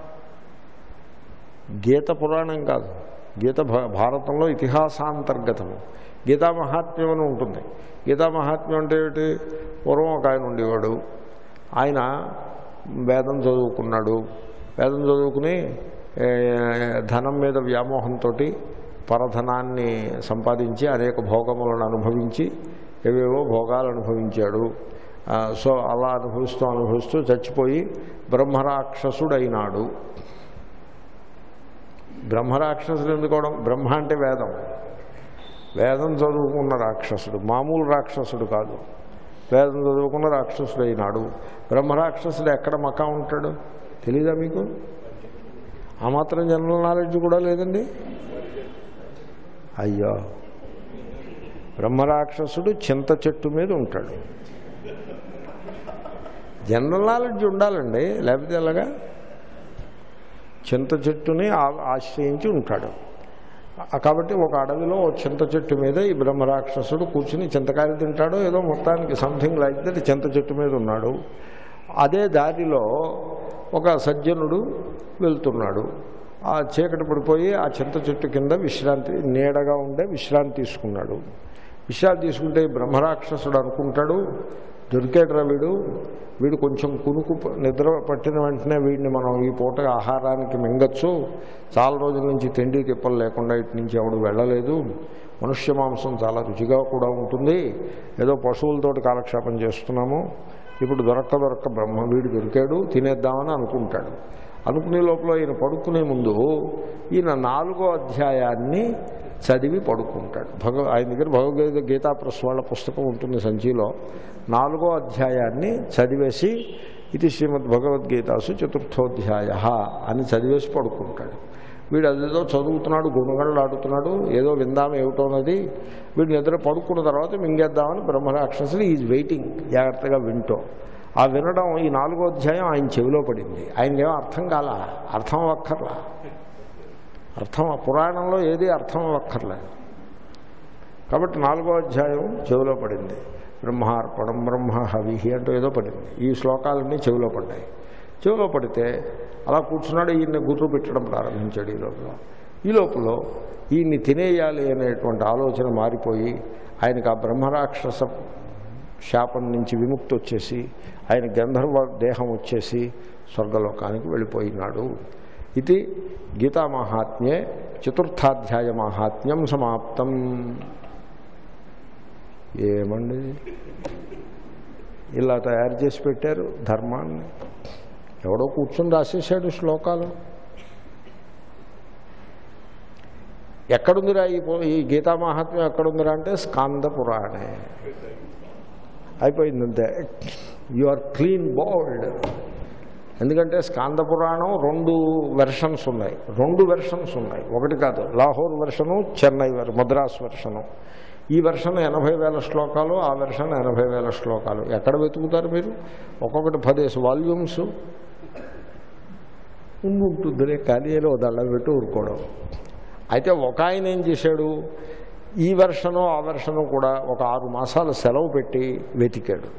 గీత పురాణం కాదు. గీత భారతంలో ఇతిహాసాంతర్గతము. గీతా మహాత్మ్యం అని ఉంటుంది. గీతా మహాత్మ్యం అంటే ఏమిటి? పూర్వం ఒక ఆయన ఉండేవాడు. ఆయన వేదం చదువుకున్నాడు. వేదం చదువుకుని ధనం మీద వ్యామోహంతో పరధనాన్ని సంపాదించి అనేక భోగములను అనుభవించి ఏవేవో భోగాలు అనుభవించాడు. సో అలా అనుభవిస్తూ చచ్చిపోయి బ్రహ్మరాక్షసుడైనాడు. బ్రహ్మరాక్షసుడు ఎందుకోవడం? బ్రహ్మ అంటే వేదం. వేదం చదువుకున్న రాక్షసుడు, మామూలు రాక్షసుడు కాదు. వేదం చదువుకున్న రాక్షసుడు అయినాడు. బ్రహ్మరాక్షసుడు ఎక్కడ మకా ఉంటాడు తెలీదా మీకు? ఆ మాత్రం జనరల్ నాలెడ్జ్ కూడా లేదండి. అయ్యో, బ్రహ్మరాక్షసుడు చింత చెట్టు మీద ఉంటాడు. జనరల్ నాలెడ్జ్ ఉండాలండి, లేకపోతే ఎలాగా? చింత చెట్టుని ఆశ్రయించి ఉంటాడు. కాబట్టి ఒక అడవిలో చింత చెట్టు మీద ఈ బ్రహ్మరాక్షసుడు కూర్చుని చింతకాయలు తింటాడు. ఏదో మొత్తానికి సంథింగ్ లైక్ దట్ చింత చెట్టు మీద ఉన్నాడు. అదే దారిలో ఒక సజ్జనుడు వెళ్తున్నాడు. ఆ చీకటి పడిపోయి ఆ చింత చెట్టు కింద నీడగా ఉండే విశ్రాంతి తీసుకున్నాడు. విశ్రాంతి తీసుకుంటే బ్రహ్మరాక్షసుడు అనుకుంటాడు, దొరికాడురా వీడు కొంచెం కునుకు నిద్ర పట్టిన వెంటనే వీడిని మనం ఈ పూట ఆహారానికి మింగచ్చు. చాలా రోజుల నుంచి తిండి తిప్పలు లేకుండా ఇటు నుంచి ఎవడు వెళ్ళలేదు. మనుష్య మాంసం చాలా రుచిగా కూడా ఉంటుంది. ఏదో పశువులతోటి కాలక్షేపం చేస్తున్నాము. ఇప్పుడు దొరక్క వీడు దొరికాడు, తినేద్దామని అనుకుంటాడు. అనుకునే లోపల ఈయన పడుకునే ముందు ఈయన 4వ అధ్యాయాన్ని చదివి పడుకుంటాడు. ఆయన దగ్గర భగవద్గీత గీతా ప్రెస్ వాళ్ళ పుస్తకం ఉంటుంది సంచిలో. 4వ అధ్యాయాన్ని చదివేసి ఇది శ్రీమద్ భగవద్గీతాసు 4థోధ్యాయ అని చదివేసి పడుకుంటాడు. వీడు అదేదో చదువుతున్నాడు, గుణగణలు ఆడుతున్నాడు, ఏదో విందాం ఏమిటోనది. వీడు నిద్ర పడుకున్న తర్వాత మింగేద్దామని బ్రహ్మరాక్షసుడు ఈజ్ వెయిటింగ్, జాగ్రత్తగా వింటూ. ఆ వినడం ఈ 4వ అధ్యాయం ఆయన చెవిలో పడింది. ఆయనకేమో అర్థం కాల, అర్థం అవ్వక్కర్లా. పురాణంలో ఏది అర్థం అవ్వక్కర్లేదు. కాబట్టి 4వ అధ్యాయం చెవిలో పడింది. బ్రహ్మార్పణం బ్రహ్మ హవిహి అంటూ ఏదో పడింది. ఈ శ్లోకాలన్నీ చెవిలో పడ్డాయి. చెవిలో పడితే అలా కూర్చున్నాడు. ఈయన్ని గుర్తు పెట్టడం ప్రారంభించాడు. ఈ లోపల ఈయన్ని తినేయాలి అనేటువంటి ఆలోచన మారిపోయి ఆయనకు ఆ బ్రహ్మరాక్షస శాపం నుంచి విముక్తి వచ్చేసి ఆయన గంధర్వ దేహం వచ్చేసి స్వర్గలోకానికి వెళ్ళిపోయినాడు. ఇది గీతామాహాత్మ్యే చతుర్థాధ్యాయ మాహాత్మ్యం సమాప్తం. ఏమండి ఇలా తయారు చేసి పెట్టారు ధర్మాన్ని. ఎవడో కూర్చొని రాసేసాడు శ్లోకాలు. ఎక్కడుందిరా ఈ గీతామాహాత్మ్యం ఎక్కడుందిరా అంటే స్కాంద పురాణే. అయిపోయిందంతే. You are clean bowled. ఎందుకంటే స్కాంద పురాణం 2 వెర్షన్స్ ఉన్నాయి. 2 వెర్షన్స్ ఉన్నాయి, ఒకటి కాదు. Lahore version, Chennai Madras version. ఈ వెర్షన్ 80,000 శ్లోకాలు, ఆ వెర్షన్ 80,000 శ్లోకాలు. ఎక్కడ వెతుకుతారు మీరు? ఒక్కొక్కటి 10 వాల్యూమ్స్ ఉంటుందిలే, కానీ ఏదో దళ్ళ పెట్టి ఊరుకోవడం. అయితే ఒక ఆయన ఏం చేశాడు, ఈ వెర్షను ఆ వెర్షను కూడా ఒక 6 మాసాలు సెలవు పెట్టి వెతికాడు.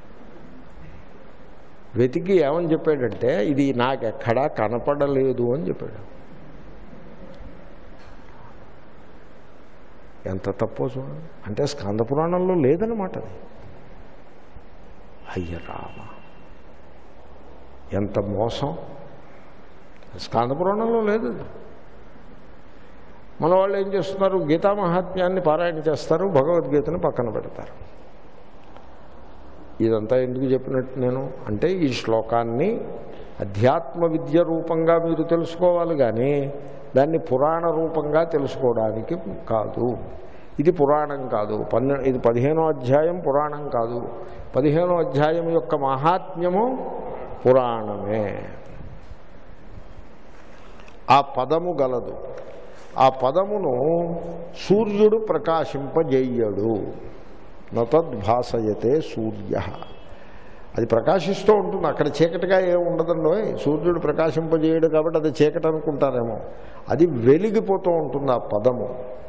వెతికి ఏమని చెప్పాడంటే ఇది నాకెక్కడా కనపడలేదు అని చెప్పాడు. ఎంత తప్పో చూడండి. అంటే స్కంద పురాణంలో లేదన్నమాట అది. అయ్య రామ, ఎంత మోసం! స్కంద పురాణంలో లేదు. మన వాళ్ళు ఏం చేస్తున్నారు, గీతా మహాత్మ్యాన్ని పారాయణ చేస్తారు, భగవద్గీతను పక్కన పెడతారు. ఇదంతా ఎందుకు చెప్పినట్టు నేను అంటే, ఈ శ్లోకాన్ని అధ్యాత్మ విద్య రూపంగా మీరు తెలుసుకోవాలి కానీ దాన్ని పురాణ రూపంగా తెలుసుకోవడానికి కాదు. ఇది పురాణం కాదు. ఇది 15వ అధ్యాయం పురాణం కాదు. 15వ అధ్యాయం యొక్క మహాత్మ్యము పురాణమే. ఆ పదము గలదు. ఆ పదమును సూర్యుడు ప్రకాశింపజేయడు. నతద్భాసయతే సూర్య. అది ప్రకాశిస్తూ ఉంటుంది. అక్కడ చీకటిగా ఏమి ఉండదండో. సూర్యుడు ప్రకాశింపజేయడు కాబట్టి అది చీకటి అనుకుంటారేమో. అది వెలిగిపోతూ ఉంటుంది ఆ పదము.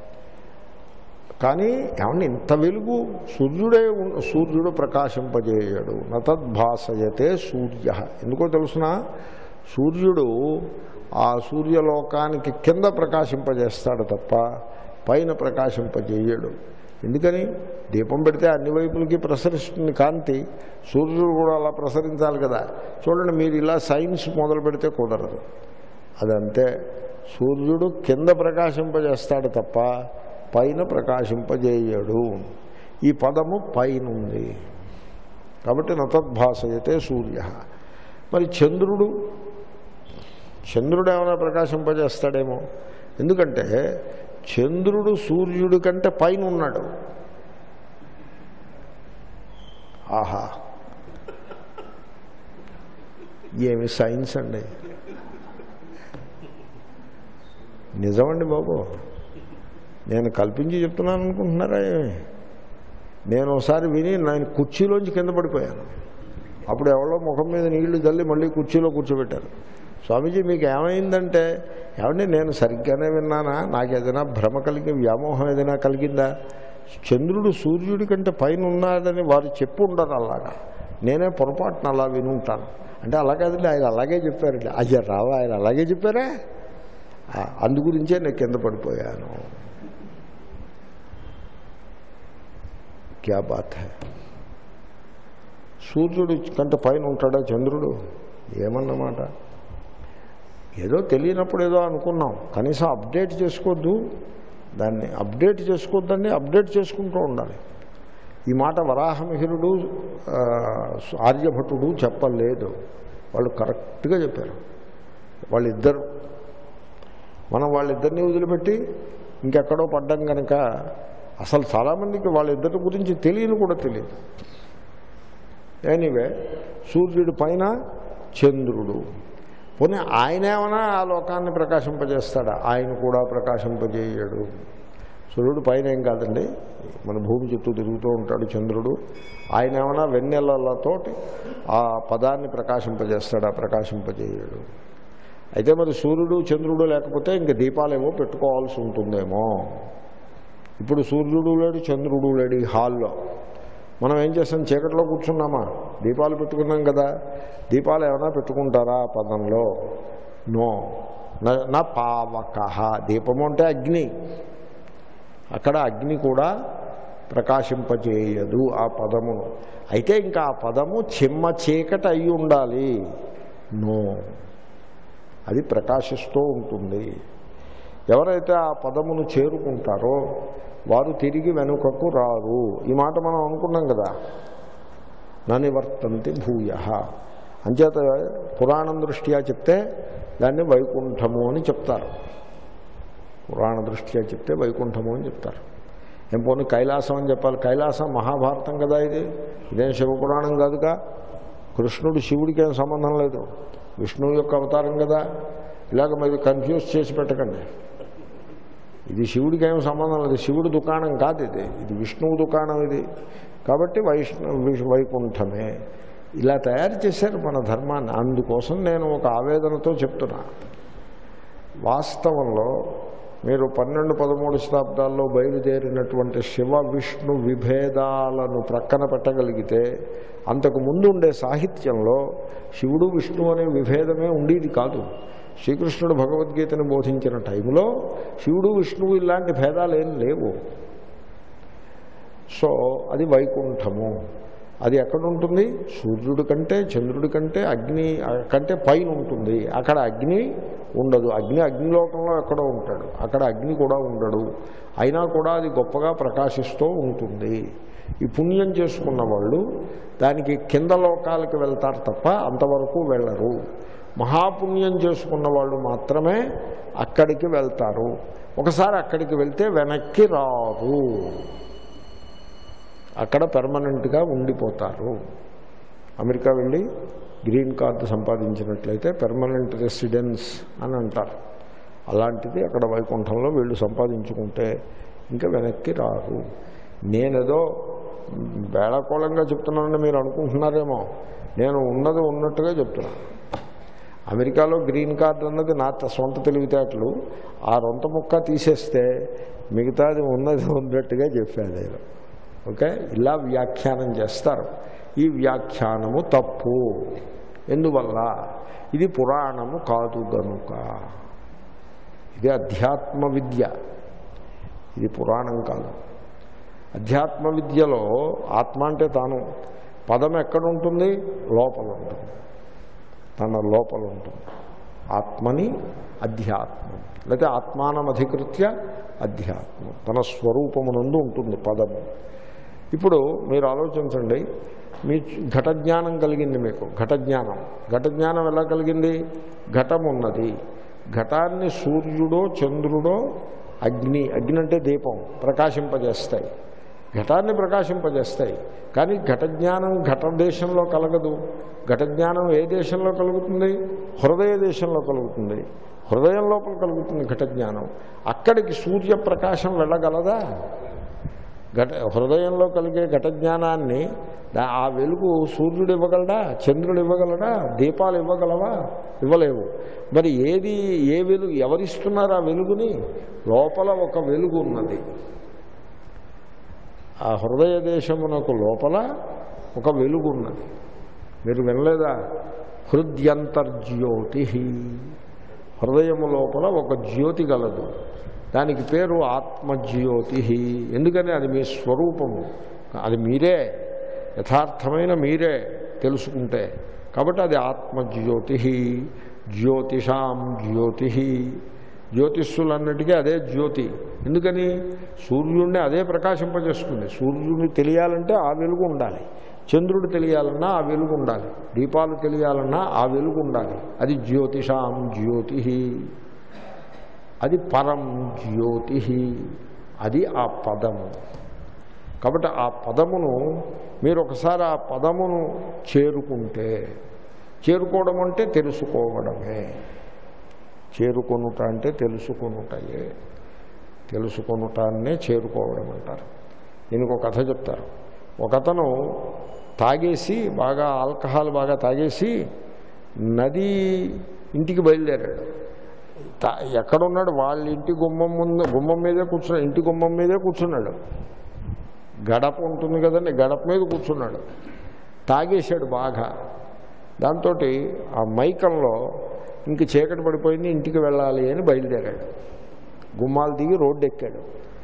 కానీ ఏమన్నా ఇంత వెలుగు సూర్యుడు ప్రకాశింపజేయడు. నతద్భాసయతే సూర్య. ఎందుకో తెలుసునా, సూర్యుడు ఆ సూర్యలోకానికి కింద ప్రకాశింపజేస్తాడు తప్ప పైన ప్రకాశింపజేయడు. ఎందుకని? దీపం పెడితే అన్ని వైపులకి ప్రసరిస్తుంది కాంతి. సూర్యుడు కూడా అలా ప్రసరించాలి కదా. చూడండి, మీరు ఇలా సైన్స్ మొదలు పెడితే కుదరదు. అదంతే. సూర్యుడు కింద ప్రకాశింపజేస్తాడు తప్ప పైన ప్రకాశింపజేయడు. ఈ పదము పైన ఉంది కాబట్టి నతద్భాసయతే సూర్య. మరి చంద్రుడు ఏమైనా ప్రకాశింపజేస్తాడేమో. ఎందుకంటే చంద్రుడు సూర్యుడి కంటే పైన ఉన్నాడు. ఆహా, ఏమి సైన్స్ అండి! నిజమండి బాబు. నేను కల్పించి చెప్తున్నాను అనుకుంటున్నారా? నేను ఒకసారి విని నేను కుర్చీలోంచి కింద పడిపోయాను. అప్పుడు ఎవరో ముఖం మీద నీళ్లు చల్లి మళ్ళీ కుర్చీలో కూర్చోబెట్టారు. స్వామీజీ మీకు ఏమైందంటే, ఏమంటే నేను సరిగ్గానే విన్నానా, నాకు ఏదైనా భ్రమ కలిగి వ్యామోహం ఏదైనా కలిగిందా? చంద్రుడు సూర్యుడి కంటే పైన ఉన్నాడని వారు చెప్పు ఉండరు. అలాగా నేనే పొరపాటున అలా వినుంటాను. అంటే అలాగేదండి, ఆయన అలాగే చెప్పారండి. అయ్యా రావా, ఆయన అలాగే చెప్పారా? అందుగురించే నేను కింద పడిపోయాను. క్యా బాత్ హై! సూర్యుడు కంటే పైన ఉంటాడా చంద్రుడు? ఏమన్నమాట. ఏదో తెలియనప్పుడు ఏదో అనుకున్నాం. కనీసం అప్డేట్ చేసుకోవద్దు, దాన్ని అప్డేట్ చేసుకోవద్దండి, అప్డేట్ చేసుకుంటూ ఉండాలి. ఈ మాట వరాహమిహిరుడు ఆర్యభటుడు చెప్పలేదు. వాళ్ళు కరెక్ట్గా చెప్పారు. వాళ్ళిద్దరు. మనం వాళ్ళిద్దరినీ వదిలిపెట్టి ఇంకెక్కడో పడ్డం కనుక అసలు చాలామందికి వాళ్ళిద్దరి గురించి తెలియని కూడా తెలియదు. ఎనీవే, సూర్యుడి పైన చంద్రుడు. పోనీ ఆయన ఏమైనా ఆ లోకాన్ని ప్రకాశింపజేస్తాడా? ఆయన కూడా ప్రకాశింపజేయడు. సూర్యుడు పైన ఏం కాదండి, మన భూమి చుట్టూ తిరుగుతూ ఉంటాడు చంద్రుడు. ఆయన ఏమైనా వెన్నెలతోటి ఆ పదాన్ని ప్రకాశింపజేస్తాడా? ప్రకాశింపజేయడు. అయితే మరి సూర్యుడు చంద్రుడు లేకపోతే ఇంక దీపాలేమో పెట్టుకోవాల్సి ఉంటుందేమో. ఇప్పుడు సూర్యుడు లేడు, చంద్రుడు లేడు ఈ హాల్లో. మనం ఏం చేస్తాం, చీకట్లో కూర్చున్నామా, దీపాలు పెట్టుకున్నాం కదా. దీపాలు ఏమైనా పెట్టుకుంటారా ఆ పదంలో? నో. నా పావక. దీపము అంటే అగ్ని. అక్కడ అగ్ని కూడా ప్రకాశింపజేయదు ఆ పదమును. అయితే ఇంకా ఆ పదము చిమ్మ చీకటి అయి ఉండాలి? నో, అది ప్రకాశిస్తూ ఉంటుంది. ఎవరైతే ఆ పదమును చేరుకుంటారో వారు తిరిగి వెనుకకు రారు. ఈ మాట మనం అనుకున్నాం కదా, ననివర్తంతి భూయః. అంచేత పురాణం దృష్ట్యా చెప్తే దాన్ని వైకుంఠము అని చెప్తారు. పురాణ దృష్ట్యా చెప్తే వైకుంఠము అని చెప్తారు. ఏం పోనీ కైలాసం అని చెప్పాలి? కైలాసం మహాభారతం కదా, ఇదేం శివపురాణం కాదుగా. కృష్ణుడు శివుడికి ఏం సంబంధం లేదు, విష్ణువు యొక్క అవతారం కదా. ఇలాగ మీరు కన్ఫ్యూజ్ చేసి పెట్టకండి. ఇది శివుడికి ఏం సంబంధం లేదు, శివుడి దుకాణం కాదు ఇది విష్ణువు దుకాణం ఇది. కాబట్టి వైకుంఠమే. ఇలా తయారు చేశారు మన ధర్మాన్ని. అందుకోసం నేను ఒక ఆవేదనతో చెప్తున్నా. వాస్తవంలో మీరు 12-13 శతాబ్దాల్లో బయలుదేరినటువంటి శివ విష్ణు విభేదాలను ప్రక్కన పెట్టగలిగితే అంతకు ముందు ఉండే సాహిత్యంలో శివుడు విష్ణు అనే విభేదమే ఉండేది కాదు. శ్రీకృష్ణుడు భగవద్గీతను బోధించిన టైంలో శివుడు విష్ణువు ఇలాంటి భేదాలు ఏం లేవు. సో అది వైకుంఠము. అది ఎక్కడ ఉంటుంది? సూర్యుడి కంటే చంద్రుడి కంటే అగ్ని కంటే పైన ఉంటుంది. అక్కడ అగ్ని ఉండదు. అగ్నిలోకంలో ఎక్కడో ఉంటాడు, అక్కడ అగ్ని కూడా ఉండడు. అయినా కూడా అది గొప్పగా ప్రకాశిస్తూ ఉంటుంది. ఈ పుణ్యం చేసుకున్న వాళ్ళు దానికి కింద లోకాలకు వెళ్తారు తప్ప అంతవరకు వెళ్ళరు. మహాపుణ్యం చేసుకున్న వాళ్ళు మాత్రమే అక్కడికి వెళ్తారు. ఒకసారి అక్కడికి వెళ్తే వెనక్కి రారు, అక్కడ పెర్మనెంట్గా ఉండిపోతారు. అమెరికా వెళ్ళి గ్రీన్ కార్డు సంపాదించినట్లయితే పెర్మనెంట్ రెసిడెన్స్ అని అంటారు. అలాంటిది అక్కడ వైకుంఠంలో వీళ్ళు సంపాదించుకుంటే ఇంకా వెనక్కి రారు. నేనేదో వేళకోళంగా చెప్తున్నానని మీరు అనుకుంటున్నారేమో, నేను ఉన్నది ఉన్నట్టుగా చెప్తున్నాను. అమెరికాలో గ్రీన్ కార్డు అన్నది నా సొంత తెలివితేటలు. ఆ రొంత ముక్క తీసేస్తే మిగతాది ఉన్నది ఉన్నట్టుగా చెప్పాను నేను. ఓకే, ఇలా వ్యాఖ్యానం చేస్తారు. ఈ వ్యాఖ్యానము తప్పు. ఎందువల్ల? ఇది పురాణము కాదు గనుక. ఇది అధ్యాత్మ విద్య, ఇది పురాణం కాదు. అధ్యాత్మ విద్యలో ఆత్మ అంటే తాను, పదం ఎక్కడ ఉంటుంది? లోపల ఉంటుంది, తన లోపల ఉంటుంది. ఆత్మని అధ్యాత్మం, లేకపోతే ఆత్మానం అధికృత్య అధ్యాత్మం, తన స్వరూపమునందు ఉంటుంది పదము. ఇప్పుడు మీరు ఆలోచించండి, మీ ఘట జ్ఞానం కలిగింది మీకు. ఘట జ్ఞానం ఎలా కలిగింది? ఘటం ఉన్నది. ఘటాన్ని సూర్యుడో చంద్రుడో అగ్ని అంటే దీపం ప్రకాశింపజేస్తాయి, ఘటాన్ని ప్రకాశింపజేస్తాయి. కానీ ఘట జ్ఞానం ఘట దేశంలో కలగదు. ఘట జ్ఞానం ఏ దేశంలో కలుగుతుంది? హృదయ దేశంలో కలుగుతుంది. హృదయం లోపల కలుగుతుంది ఘట జ్ఞానం. అక్కడికి సూర్యప్రకాశం వెళ్ళగలదా? హృదయంలో కలిగే ఘట జ్ఞానాన్ని ఆ వెలుగు సూర్యుడు ఇవ్వగలడా? చంద్రుడు ఇవ్వగలడా? దీపాలు ఇవ్వగలవా? ఇవ్వలేవు. మరి ఏ వెలుగు ఎవరిస్తున్నారు ఆ వెలుగుని? లోపల ఒక వెలుగు ఉన్నది. ఆ హృదయ దేశమునకు లోపల ఒక వెలుగు ఉన్నది. మీరు వినలేదా? హృద్యంతర్జ్యోతి, హృదయము లోపల ఒక జ్యోతి గలదు. దానికి పేరు ఆత్మజ్యోతి. ఎందుకని? అది మీ స్వరూపము, అది మీరే, యథార్థమైన మీరే తెలుసుకుంటే. కాబట్టి అది ఆత్మజ్యోతి. జ్యోతిషాం జ్యోతి, జ్యోతిష్యులన్నిటికీ అదే జ్యోతి. ఎందుకని? సూర్యుడిని అదే ప్రకాశింపజేస్తుంది. సూర్యుడిని తెలియాలంటే ఆ వెలుగు ఉండాలి, చంద్రుడు తెలియాలన్నా ఆ వెలుగు ఉండాలి, దీపాలు తెలియాలన్నా ఆ వెలుగు ఉండాలి. అది జ్యోతిషాం జ్యోతి, అది పరం జ్యోతి, అది ఆ పదము. కాబట్టి ఆ పదమును మీరు ఒకసారి ఆ పదమును చేరుకుంటే, చేరుకోవడం అంటే తెలుసుకోవడమే. చేరుకొనుట అంటే తెలుసుకొనుటయే. తెలుసుకొనుటాన్నే చేరుకోవడం అంటారు. దీనికి ఒక కథ చెప్తారు. ఒకతను తాగేసి బాగా ఆల్కహాల్ బాగా తాగేసి నది ఇంటికి బయలుదేరాడు. ఎక్కడున్నాడు? వాళ్ళ ఇంటి గుమ్మం మీదే కూర్చున్నాడు. ఇంటి గుమ్మం మీదే కూర్చున్నాడు. గడప ఉంటుంది కదండి, గడప మీద కూర్చున్నాడు. తాగేశాడు బాగా. దాంతో ఆ మైకంలో ఇంక చీకటి పడిపోయింది, ఇంటికి వెళ్ళాలి అని బయలుదేరాడు. గుమ్మాలు దిగి రోడ్డు ఎక్కాడు.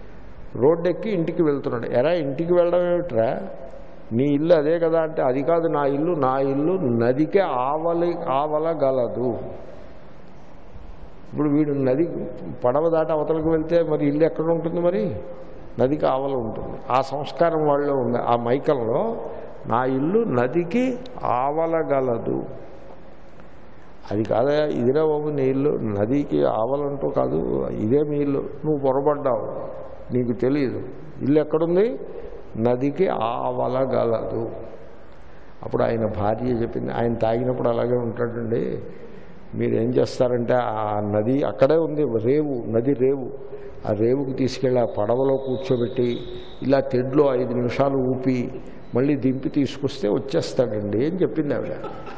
రోడ్డు ఎక్కి ఇంటికి వెళ్తున్నాడు. ఎరా ఇంటికి వెళ్ళడం ఏమిట్రా, నీ ఇల్లు అదే కదా అంటే, అది కాదు నా ఇల్లు నదికి ఆవలగలదు. ఇప్పుడు వీడు నది పడవ దాటి అవతలకు వెళ్తే మరి ఇల్లు ఎక్కడ ఉంటుంది, మరి నదికి ఆవల ఉంటుంది. ఆ సంస్కారం వాళ్ళలో ఉంది, ఆ మైకంలో నా ఇల్లు నదికి ఆవలగలదు. అది కాదా, ఇదిరా బాబు నీ ఇల్లు నదికి ఆవలంటూ కాదు, ఇదే మీ ఇల్లు, నువ్వు పొరపడ్డావు, నీకు తెలియదు, ఇల్లు ఎక్కడుంది, నదికి ఆవలగలదు. అప్పుడు ఆయన భార్య చెప్పింది, ఆయన తాగినప్పుడు అలాగే ఉంటాడండి, మీరేం చేస్తారంటే ఆ నది అక్కడే ఉంది, నది రేవు, ఆ రేవుకి తీసుకెళ్ళి ఆ పడవలో కూర్చోబెట్టి ఇలా తెడ్లో 5 నిమిషాలు ఊపి మళ్ళీ దింపి తీసుకొస్తే వచ్చేస్తాడండి అని చెప్పింది ఆవిడ.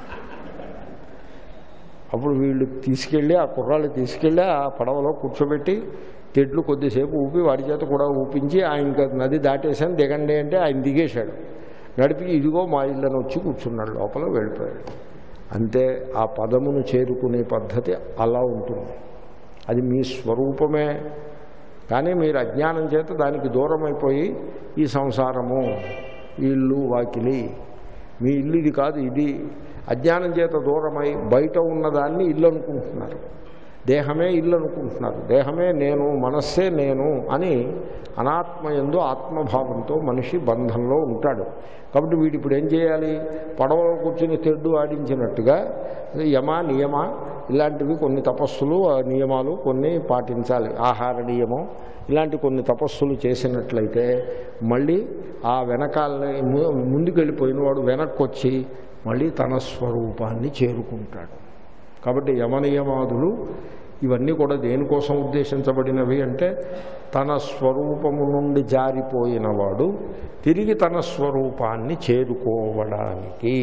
అప్పుడు వీళ్ళు తీసుకెళ్ళి ఆ కుర్రాళ్ళు తీసుకెళ్ళి ఆ పడవలో కూర్చోబెట్టి తెడ్లు కొద్దిసేపు ఊపి వాడి చేత కూడా ఊపించి ఆయనకి నది దాటేసాను దిగండి అంటే ఆయన దిగేశాడు. నడిపి ఇదిగో మా ఇళ్ళని వచ్చి కూర్చున్నాడు, లోపల వెళ్ళిపోయాడు. అంతే, ఆ పదమును చేరుకునే పద్ధతి అలా ఉంటుంది. అది మీ స్వరూపమే, కానీ మీరు అజ్ఞానం చేత దానికి దూరం అయిపోయి ఈ సంసారము, ఇల్లు వాకిలి, మీ ఇల్లు ఇది కాదు, ఇది అజ్ఞానం చేత దూరమై బయట ఉన్నదాన్ని ఇల్లు అనుకుంటున్నారు, దేహమే ఇల్లు అనుకుంటున్నారు, దేహమే నేను, మనస్సే నేను అని అనాత్మయందు ఆత్మభావంతో మనిషి బంధంలో ఉంటాడు. కాబట్టి వీడు ఇప్పుడు ఏం చేయాలి, పడవలో కూర్చుని తెడ్డు ఆడించినట్టుగా యమ నియమ ఇలాంటివి కొన్ని తపస్సులు నియమాలు కొన్ని పాటించాలి. ఆహార నియమం ఇలాంటి కొన్ని తపస్సులు చేసినట్లయితే మళ్ళీ ఆ వెనకాలని ముందుకు వెళ్ళిపోయిన వాడు వెనక్కి వచ్చి మళ్ళీ తన స్వరూపాన్ని చేరుకుంటాడు. కాబట్టి యమనియమాదులు ఇవన్నీ కూడా దేనికోసం ఉద్దేశించబడినవి అంటే తన స్వరూపము నుండి జారిపోయినవాడు తిరిగి తన స్వరూపాన్ని చేరుకోవడానికి.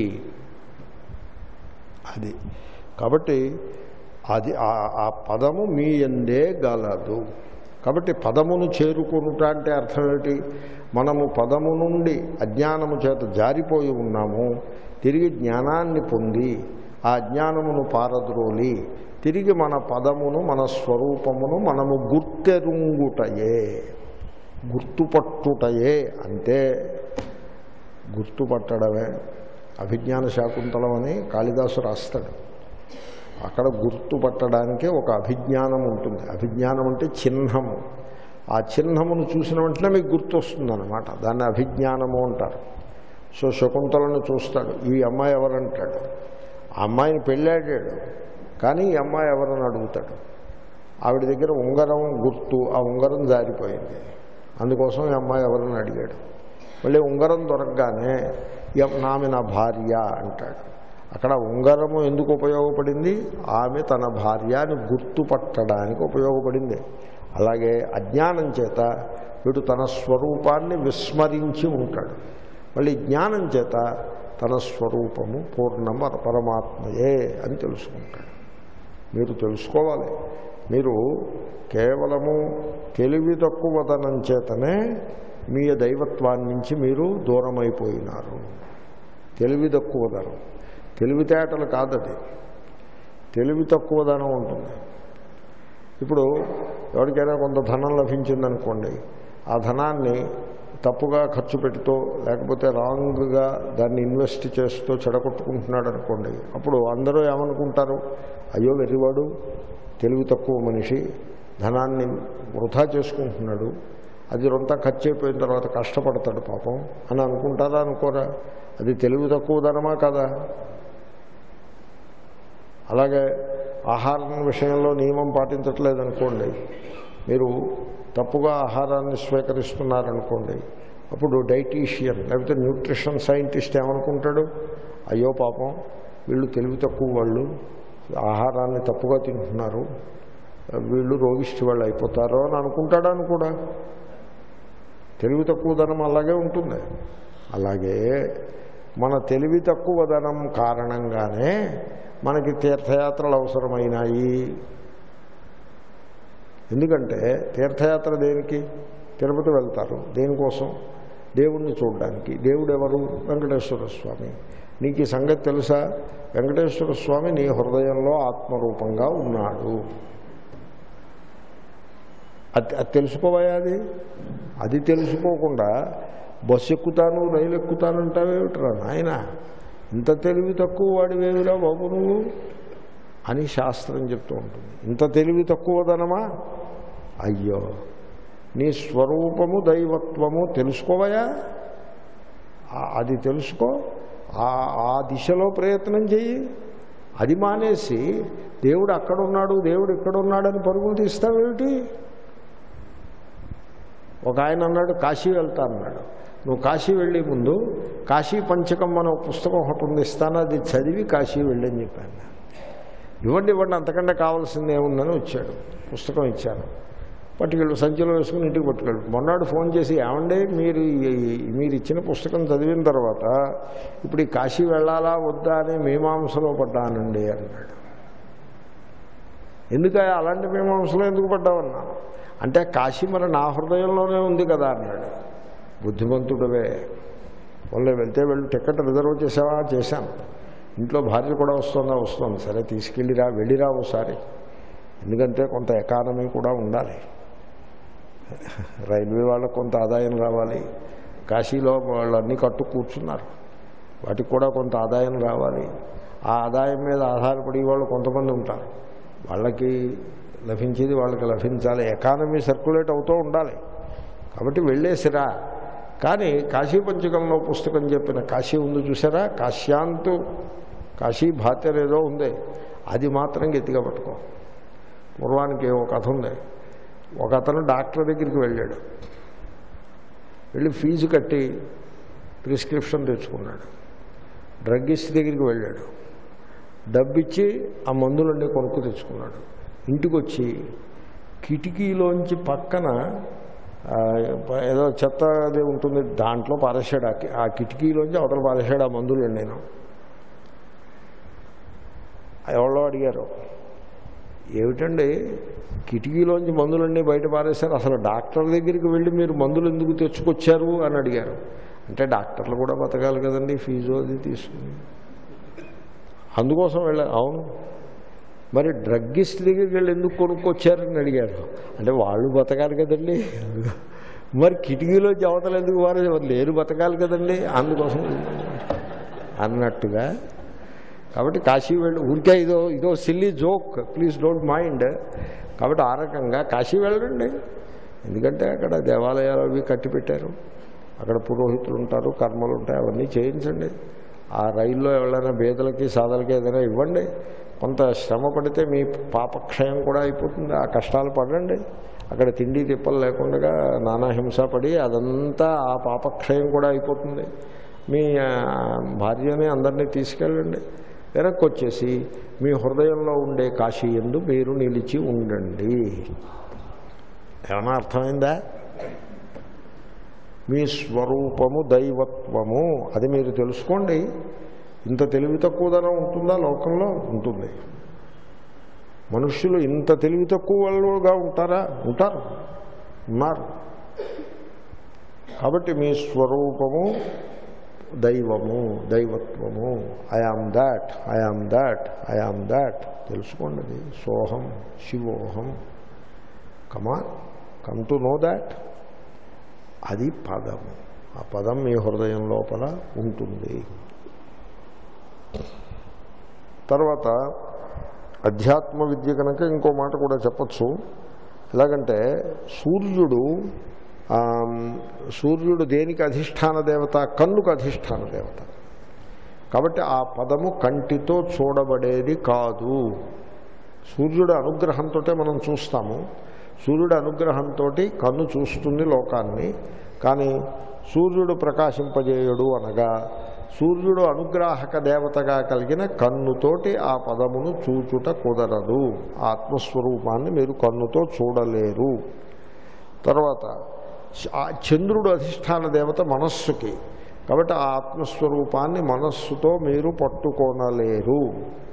అది కాబట్టి అది ఆ పదము మీ యందే గలదు. కాబట్టి పదమును చేరుకొనుట అంటే అర్థం ఏమిటి, మనము పదము నుండి అజ్ఞానము చేత జారిపోయి ఉన్నాము, తిరిగి జ్ఞానాన్ని పొంది ఆ జ్ఞానమును పారద్రోలి తిరిగి మన పదమును మన స్వరూపమును మనము గుర్తెరుంగుటయే, గుర్తుపట్టుటయే. అంటే గుర్తుపట్టడమే. అభిజ్ఞాన శాకుంతలం అని కాళిదాసు రాస్తాడు. అక్కడ గుర్తుపట్టడానికి ఒక అభిజ్ఞానం ఉంటుంది. అభిజ్ఞానం అంటే చిహ్నము. ఆ చిహ్నమును చూసిన వెంటనే మీకు గుర్తు వస్తుందన్నమాట. దాన్ని అభిజ్ఞానము అంటారు. సో శకుంతలను చూస్తాడు, ఈ అమ్మాయి ఎవరంటాడు. ఆ అమ్మాయిని పెళ్ళాడాడు, కానీ ఈ అమ్మాయి ఎవరని అడుగుతాడు. ఆవిడ దగ్గర ఉంగరం గుర్తు, ఆ ఉంగరం జారిపోయింది, అందుకోసం ఈ అమ్మాయి ఎవరని అడిగాడు. మళ్ళీ ఉంగరం దొరకగానే ఆమె నా భార్య అంటాడు. అక్కడ ఉంగరము ఎందుకు ఉపయోగపడింది, ఆమె తన భార్యని గుర్తుపట్టడానికి ఉపయోగపడింది. అలాగే అజ్ఞానం చేత వీడు తన స్వరూపాన్ని విస్మరించి ఉంటాడు. మళ్ళీ జ్ఞానం చేత తన స్వరూపము పూర్ణమ పరమాత్మయే అని తెలుసుకుంటాడు. మీరు తెలుసుకోవాలి, మీరు కేవలము తెలివి తక్కువదనం చేతనే మీ దైవత్వాన్ని నుంచి మీరు దూరమైపోయినారు. తెలివి తక్కువదనం, తెలివితేటలు కాదది, తెలివి తక్కువదనం ఉంటుంది. ఇప్పుడు ఎవరికైనా కొంత ధనం లభించిందనుకోండి, ఆ ధనాన్ని తప్పుగా ఖర్చు పెడుతూ లేకపోతే రాంగ్గా దాన్ని ఇన్వెస్ట్ చేస్తూ చెడగొట్టుకుంటున్నాడు అనుకోండి, అప్పుడు అందరూ ఏమనుకుంటారు, అయ్యో వెర్రివాడు, తెలివి తక్కువ మనిషి, ధనాన్ని వృధా చేసుకుంటున్నాడు, అది రొంతా ఖర్చు అయిపోయిన తర్వాత కష్టపడతాడు పాపం అని అనుకుంటారా అనుకోరా? అది తెలివి తక్కువ ధనమా కదా? అలాగే ఆహారం విషయంలో నియమం పాటించట్లేదనుకోండి, మీరు తప్పుగా ఆహారాన్ని స్వీకరిస్తున్నారనుకోండి, అప్పుడు డైటీషియన్ లేకపోతే న్యూట్రిషన్ సైంటిస్ట్ ఏమనుకుంటాడు, అయ్యో పాపం వీళ్ళు తెలివి తక్కువ వాళ్ళు, ఆహారాన్ని తప్పుగా తింటున్నారు, వీళ్ళు రోగిష్టి వాళ్ళు అయిపోతారు అని అనుకుంటాడని కూడా. తెలివి తక్కువ ధనం అలాగే ఉంటుంది. అలాగే మన తెలివి తక్కువ ధనం కారణంగానే మనకి తీర్థయాత్రలు అవసరమైనాయి. ఎందుకంటే తీర్థయాత్ర దేనికి? తిరుపతి వెళ్తారు దేనికోసం? దేవుణ్ణి చూడడానికి. దేవుడు ఎవరు? వెంకటేశ్వర స్వామి. నీకు ఈ సంగతి తెలుసా? వెంకటేశ్వర స్వామి నీ హృదయంలో ఆత్మరూపంగా ఉన్నాడు. అది తెలుసుకోవాయా? అది తెలుసుకోకుండా బస్సు ఎక్కుతాను రైలు ఎక్కుతాను అంటావేమిట్రా నాయన, ఇంత తెలివి తక్కువ వాడివేవిరా బాబు నువ్వు అని శాస్త్రం చెప్తూ ఉంటుంది. ఇంత తెలివి తక్కువదనమా? అయ్యో, నీ స్వరూపము దైవత్వము తెలుసుకోవయా, అది తెలుసుకో, ఆ దిశలో ప్రయత్నం చెయ్యి. అది మానేసి దేవుడు అక్కడున్నాడు దేవుడు ఇక్కడున్నాడని పరుగులు తీస్తావేమిటి? ఒక ఆయన అన్నాడు కాశీ వెళ్తా అన్నాడు. నువ్వు కాశీ వెళ్ళే ముందు కాశీ పంచకం అనే పుస్తకం ఒకటి ఉంది, ఇస్తాను, అది చదివి కాశీ వెళ్ళని చెప్పాను. ఇవ్వండి అంతకంటే కావాల్సింది ఏముందని వచ్చాడు. పుస్తకం ఇచ్చాను, పట్టుకెళ్ళు, సంచిలో వేసుకుని ఇంటికి పట్టుకెళ్ళు. మొన్నాడు ఫోన్ చేసి, ఏమండి మీరు ఇచ్చిన పుస్తకం చదివిన తర్వాత ఇప్పుడు ఈ కాశీ వెళ్ళాలా వద్దా అని మీమాంసలో పడ్డానండి అన్నాడు. ఎందుకు అలాంటి మీమాంసలో ఎందుకు పడ్డావన్నాను అంటే, కాశీ మరి నా హృదయంలోనే ఉంది కదా అన్నాడు. బుద్ధిమంతుడవే, వాళ్ళే వెళ్తే వెళ్ళు, టికెట్ రిజర్వ్ చేసావా? చేశాను. ఇంట్లో భార్య కూడా వస్తుంది. సరే తీసుకెళ్ళిరా, వెళ్ళిరా ఒకసారి, ఎందుకంటే కొంత ఎకానమీ కూడా ఉండాలి, రైల్వే వాళ్ళకు కొంత ఆదాయం రావాలి. కాశీలో వాళ్ళు అన్నీ కట్టు కూర్చున్నారు, వాటికి కూడా కొంత ఆదాయం రావాలి. ఆ ఆదాయం మీద ఆధారపడి వాళ్ళు కొంతమంది ఉంటారు, వాళ్ళకి లభించేది వాళ్ళకి లభించాలి, ఎకానమీ సర్క్యులేట్ అవుతూ ఉండాలి. కాబట్టి వెళ్ళేసిరా. కానీ కాశీ పంచకంలో పుస్తకం చెప్పిన కాశీ ఉంది చూసారా, కాశ్యాంతు కాశీ భాత్య ఏదో ఉంది, అది మాత్రం గట్టిగా పట్టుకో. పూర్వానికి ఒక కథ ఉంది. ఒక అతను డాక్టర్ దగ్గరికి వెళ్ళాడు, వెళ్ళి ఫీజు కట్టి ప్రిస్క్రిప్షన్ తెచ్చుకున్నాడు. డ్రగ్గిస్ట్ దగ్గరికి వెళ్ళాడు, డబ్బిచ్చి ఆ మందులన్నీ కొనుక్కు తెచ్చుకున్నాడు. ఇంటికి వచ్చి కిటికీలోంచి పక్కన ఏదో చెత్త అది ఉంటుంది, దాంట్లో పారేశాడు. ఆ కిటికీలోంచి అవతల పారేశాడు ఆ మందులు. నేను ఎవరో అడిగారు, ఏమిటండి కిటికీలోంచి మందులన్నీ బయట పారేశారు, అసలు డాక్టర్ దగ్గరికి వెళ్ళి మీరు మందులు ఎందుకు తెచ్చుకొచ్చారు అని అడిగారు. అంటే డాక్టర్లు కూడా బతకాలి కదండి, ఫీజు అది తీసుకుని, అందుకోసం వెళ్ళారు. అవును, మరి డ్రగ్గిస్ట్ దగ్గరికి వెళ్ళి ఎందుకు కొనుక్కొచ్చారని అడిగారు. అంటే వాళ్ళు బతకాలి కదండి, మరి కిటికీలో అవతలు ఎందుకు వారు లేరు, బతకాలి కదండి, అందుకోసం అన్నట్టుగా. కాబట్టి కాశీ వెళ్ళి ఊరికే ఇదో silly joke, please don't mind. కాబట్టి ఆ రకంగా కాశీ వెళ్ళండి, ఎందుకంటే అక్కడ దేవాలయాలు అవి కట్టి పెట్టారు, అక్కడ పురోహితులు ఉంటారు, కర్మలు ఉంటాయి, అవన్నీ చేయించండి. ఆ రైల్లో ఎవరైనా బేదలకి సాధలకి ఏదైనా ఇవ్వండి, కొంత శ్రమ పడితే మీ పాపక్షయం కూడా అయిపోతుంది. ఆ కష్టాలు పడండి, అక్కడ తిండి తిప్పలు లేకుండా నానాహింస పడి అదంతా ఆ పాపక్షయం కూడా అయిపోతుంది. మీ భార్యని అందరినీ తీసుకెళ్ళండి, వెనక్కి వచ్చేసి మీ హృదయంలో ఉండే కాశీ యందు మీరు నిలిచి ఉండండి. ఏమన్నా అర్థమైందా? మీ స్వరూపము దైవత్వము అది మీరు తెలుసుకోండి. ఇంత తెలివి తక్కువదనం ఉంటుందా లోకంలో? ఉంటుంది. మనుష్యులు ఇంత తెలివి తక్కువ వాళ్ళుగా ఉంటారా? ఉంటారు, ఉన్నారు. కాబట్టి మీ స్వరూపము దైవము, దైవత్వము. I am that, I am that, I am that తెలుసుకోండి. అది సోహం శివోహం. Come to know that. అది పదము. ఆ పదం మీ హృదయం లోపల ఉంటుంది. తర్వాత అధ్యాత్మ విద్య కనుక ఇంకో మాట కూడా చెప్పచ్చు. ఎలాగంటే సూర్యుడు దేనికి అధిష్టాన దేవత? కన్నుకు అధిష్టాన దేవత. కాబట్టి ఆ పదము కంటితో చూడబడేది కాదు. సూర్యుడు అనుగ్రహంతో మనం చూస్తాము. సూర్యుడు అనుగ్రహంతో కన్ను చూస్తుంది లోకాన్ని. కానీ సూర్యుడు ప్రకాశింపజేయుడు అనగా సూర్యుడు అనుగ్రాహక దేవతగా కలిగిన కన్నుతోటి ఆ పదమును చూచుట కుదరదు. ఆత్మస్వరూపాన్ని మీరు కన్నుతో చూడలేరు. తర్వాత చంద్రుడు అధిష్టాన దేవత మనస్సుకి. కాబట్టి ఆ ఆత్మస్వరూపాన్ని మనస్సుతో మీరు పట్టుకోనలేరు.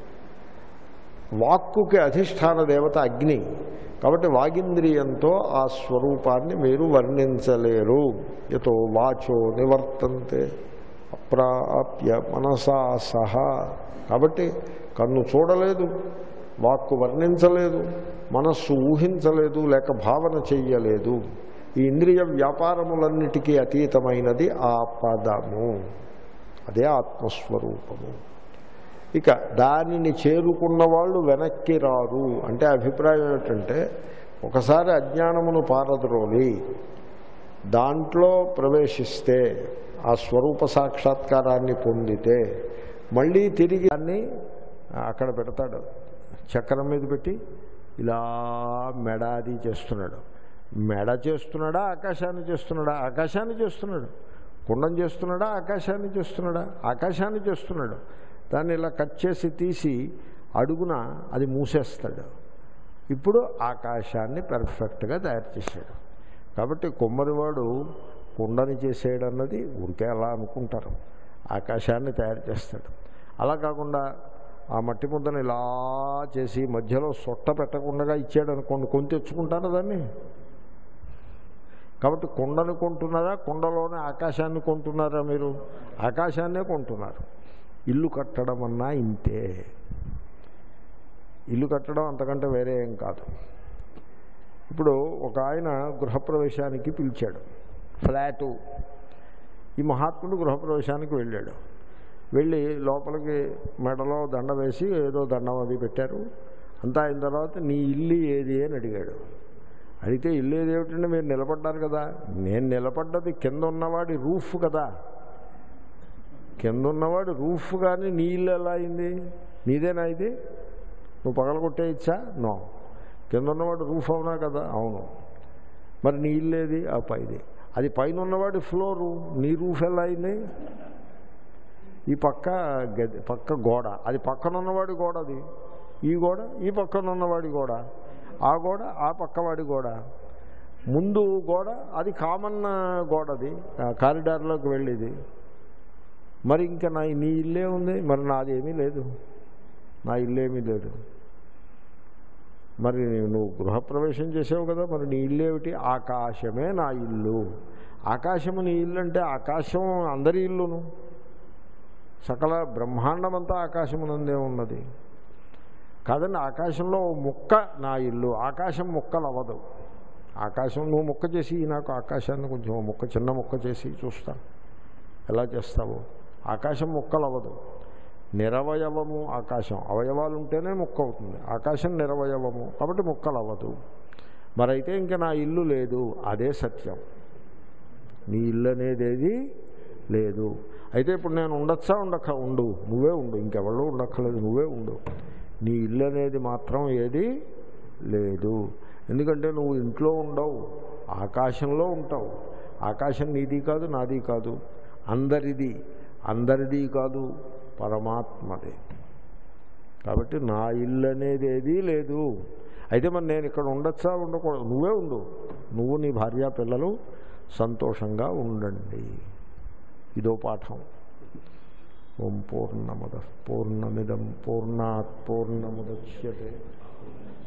వాక్కుకి అధిష్టాన దేవత అగ్ని. కాబట్టి వాగింద్రియంతో ఆ స్వరూపాన్ని మీరు వర్ణించలేరు. యతో వాచో నివర్తంతే అప్రాప్య మనసా సహా. కాబట్టి కన్ను చూడలేదు, వాక్కు వర్ణించలేదు, మనస్సు ఊహించలేదు, లేక భావన చెయ్యలేదు. ఈ ఇంద్రియ వ్యాపారములన్నిటికీ అతీతమైనది ఆ పదము, అదే ఆత్మస్వరూపము. ఇక దానిని చేరుకున్న వాళ్ళు వెనక్కి రారు అంటే అభిప్రాయం ఏమిటంటే, ఒకసారి అజ్ఞానమును పారద్రోలి దాంట్లో ప్రవేశిస్తే, ఆ స్వరూప సాక్షాత్కారాన్ని పొందితే మళ్ళీ తిరిగి దాన్ని అక్కడ పెడతాడు, చక్రం మీద పెట్టి ఇలా మెడాది చేస్తున్నాడు. మెడ చేస్తున్నాడా, ఆకాశాన్ని చేస్తున్నాడా? ఆకాశాన్ని చేస్తున్నాడు. కుండం చేస్తున్నాడా, ఆకాశాన్ని చేస్తున్నాడా? ఆకాశాన్ని చేస్తున్నాడు. దాన్ని ఇలా కట్ చేసి తీసి అడుగున అది మూసేస్తాడు. ఇప్పుడు ఆకాశాన్ని పెర్ఫెక్ట్గా తయారు చేశాడు. కాబట్టి కుమ్మరివాడు కుండని చేసేయడన్నది ఊరికే అలా అనుకుంటారు, ఆకాశాన్ని తయారు చేస్తాడు. అలా కాకుండా ఆ మట్టి ముద్దను ఇలా చేసి మధ్యలో సొట్ట పెట్టకుండా ఇచ్చాడు అనుకోండి, కొని తెచ్చుకుంటారా దాన్ని? కాబట్టి కుండని కొంటున్నారా, కుండలోనే ఆకాశాన్ని కొంటున్నారా? మీరు ఆకాశాన్నే కొంటున్నారు. ఇల్లు కట్టడం అన్నా ఇంతే. ఇల్లు కట్టడం అంతకంటే వేరే ఏం కాదు. ఇప్పుడు ఒక ఆయన గృహప్రవేశానికి పిలిచాడు, ఫ్లాటు. ఈ మహాత్ముడు గృహప్రవేశానికి వెళ్ళాడు. వెళ్ళి లోపలికి మెడలో దండ వేసి ఏదో దండం అది పెట్టారు. అంతా అయిన తర్వాత నీ ఇల్లు ఏది అని అడిగాడు. అడిగితే ఇల్లు ఏది ఏమిటంటే, మీరు నిలబడ్డారు కదా. నేను నిలబడ్డది కింద ఉన్నవాడి రూఫ్ కదా. కింద ఉన్నవాడు రూఫ్ కానీ నీ ఇల్లు ఎలా అయింది? నీదేనా ఇది? నువ్వు పగలగొట్టేయచ్చా? నో. కింద ఉన్నవాడు రూఫ్ అవునా కదా? అవును. మరి నీ ఇల్లు ఏది? ఆ పైది. అది పైన ఉన్నవాడి ఫ్లోరు, నీ రూఫ్ ఎలా అయింది? ఈ పక్క గోడ, అది పక్కన ఉన్నవాడి గోడ. అది ఈ గోడ ఈ పక్కన ఉన్నవాడి గోడ, ఆ గోడ ఆ పక్కవాడి గోడ. ముందు గోడ అది కామన్ గోడది, కారిడార్లోకి వెళ్ళేది. మరి ఇంకా నీ ఇల్లే ఉంది, మరి నాది ఏమీ లేదు, నా ఇల్లేమీ లేదు. మరి నువ్వు గృహప్రవేశం చేసావు కదా, మరి నీ ఇల్లు ఏమిటి? ఆకాశమే నా ఇల్లు. ఆకాశము నీ ఇల్లు అంటే ఆకాశం అందరి ఇల్లును, సకల బ్రహ్మాండమంతా ఆకాశమునందే ఉన్నది కాదండి. ఆకాశంలో ముక్క నా ఇల్లు. ఆకాశం ముక్కలు అవ్వదు. ఆకాశం నువ్వు ముక్క చేసి నాకు ఆకాశాన్ని కొంచెం ముక్క, చిన్న ముక్క చేసి చూస్తా ఎలా చేస్తావు. ఆకాశం ముక్కలు అవ్వదు. నిరవయవము ఆకాశం. అవయవాలు ఉంటేనే ముక్క అవుతుంది. ఆకాశం నిరవయవము కాబట్టి ముక్కలు అవ్వదు. మరైతే ఇంకా నా ఇల్లు లేదు, అదే సత్యం. నీ ఇల్లు అనేది లేదు. అయితే ఇప్పుడు నేను ఉండొచ్చా? ఉండు, నువ్వే ఉండు, ఇంకెవరో ఉండక్కర్లేదు, నువ్వే ఉండు. నీ ఇల్లు అనేది మాత్రం ఏది లేదు. ఎందుకంటే నువ్వు ఇంట్లో ఉండవు, ఆకాశంలో ఉంటావు. ఆకాశం నీది కాదు, నాది కాదు, అందరిది కాదు, పరమాత్మది. కాబట్టి నా ఇల్లు అనేది ఏదీ లేదు. అయితే మరి నేను ఇక్కడ ఉండొచ్చా? ఉండకూడదు. నువ్వే ఉండు, నువ్వు నీ భార్య పిల్లలు సంతోషంగా ఉండండి. ఇదో పాఠం. ఓం పూర్ణమద పూర్ణమిదం పూర్ణాత్ పూర్ణముదచ్యతే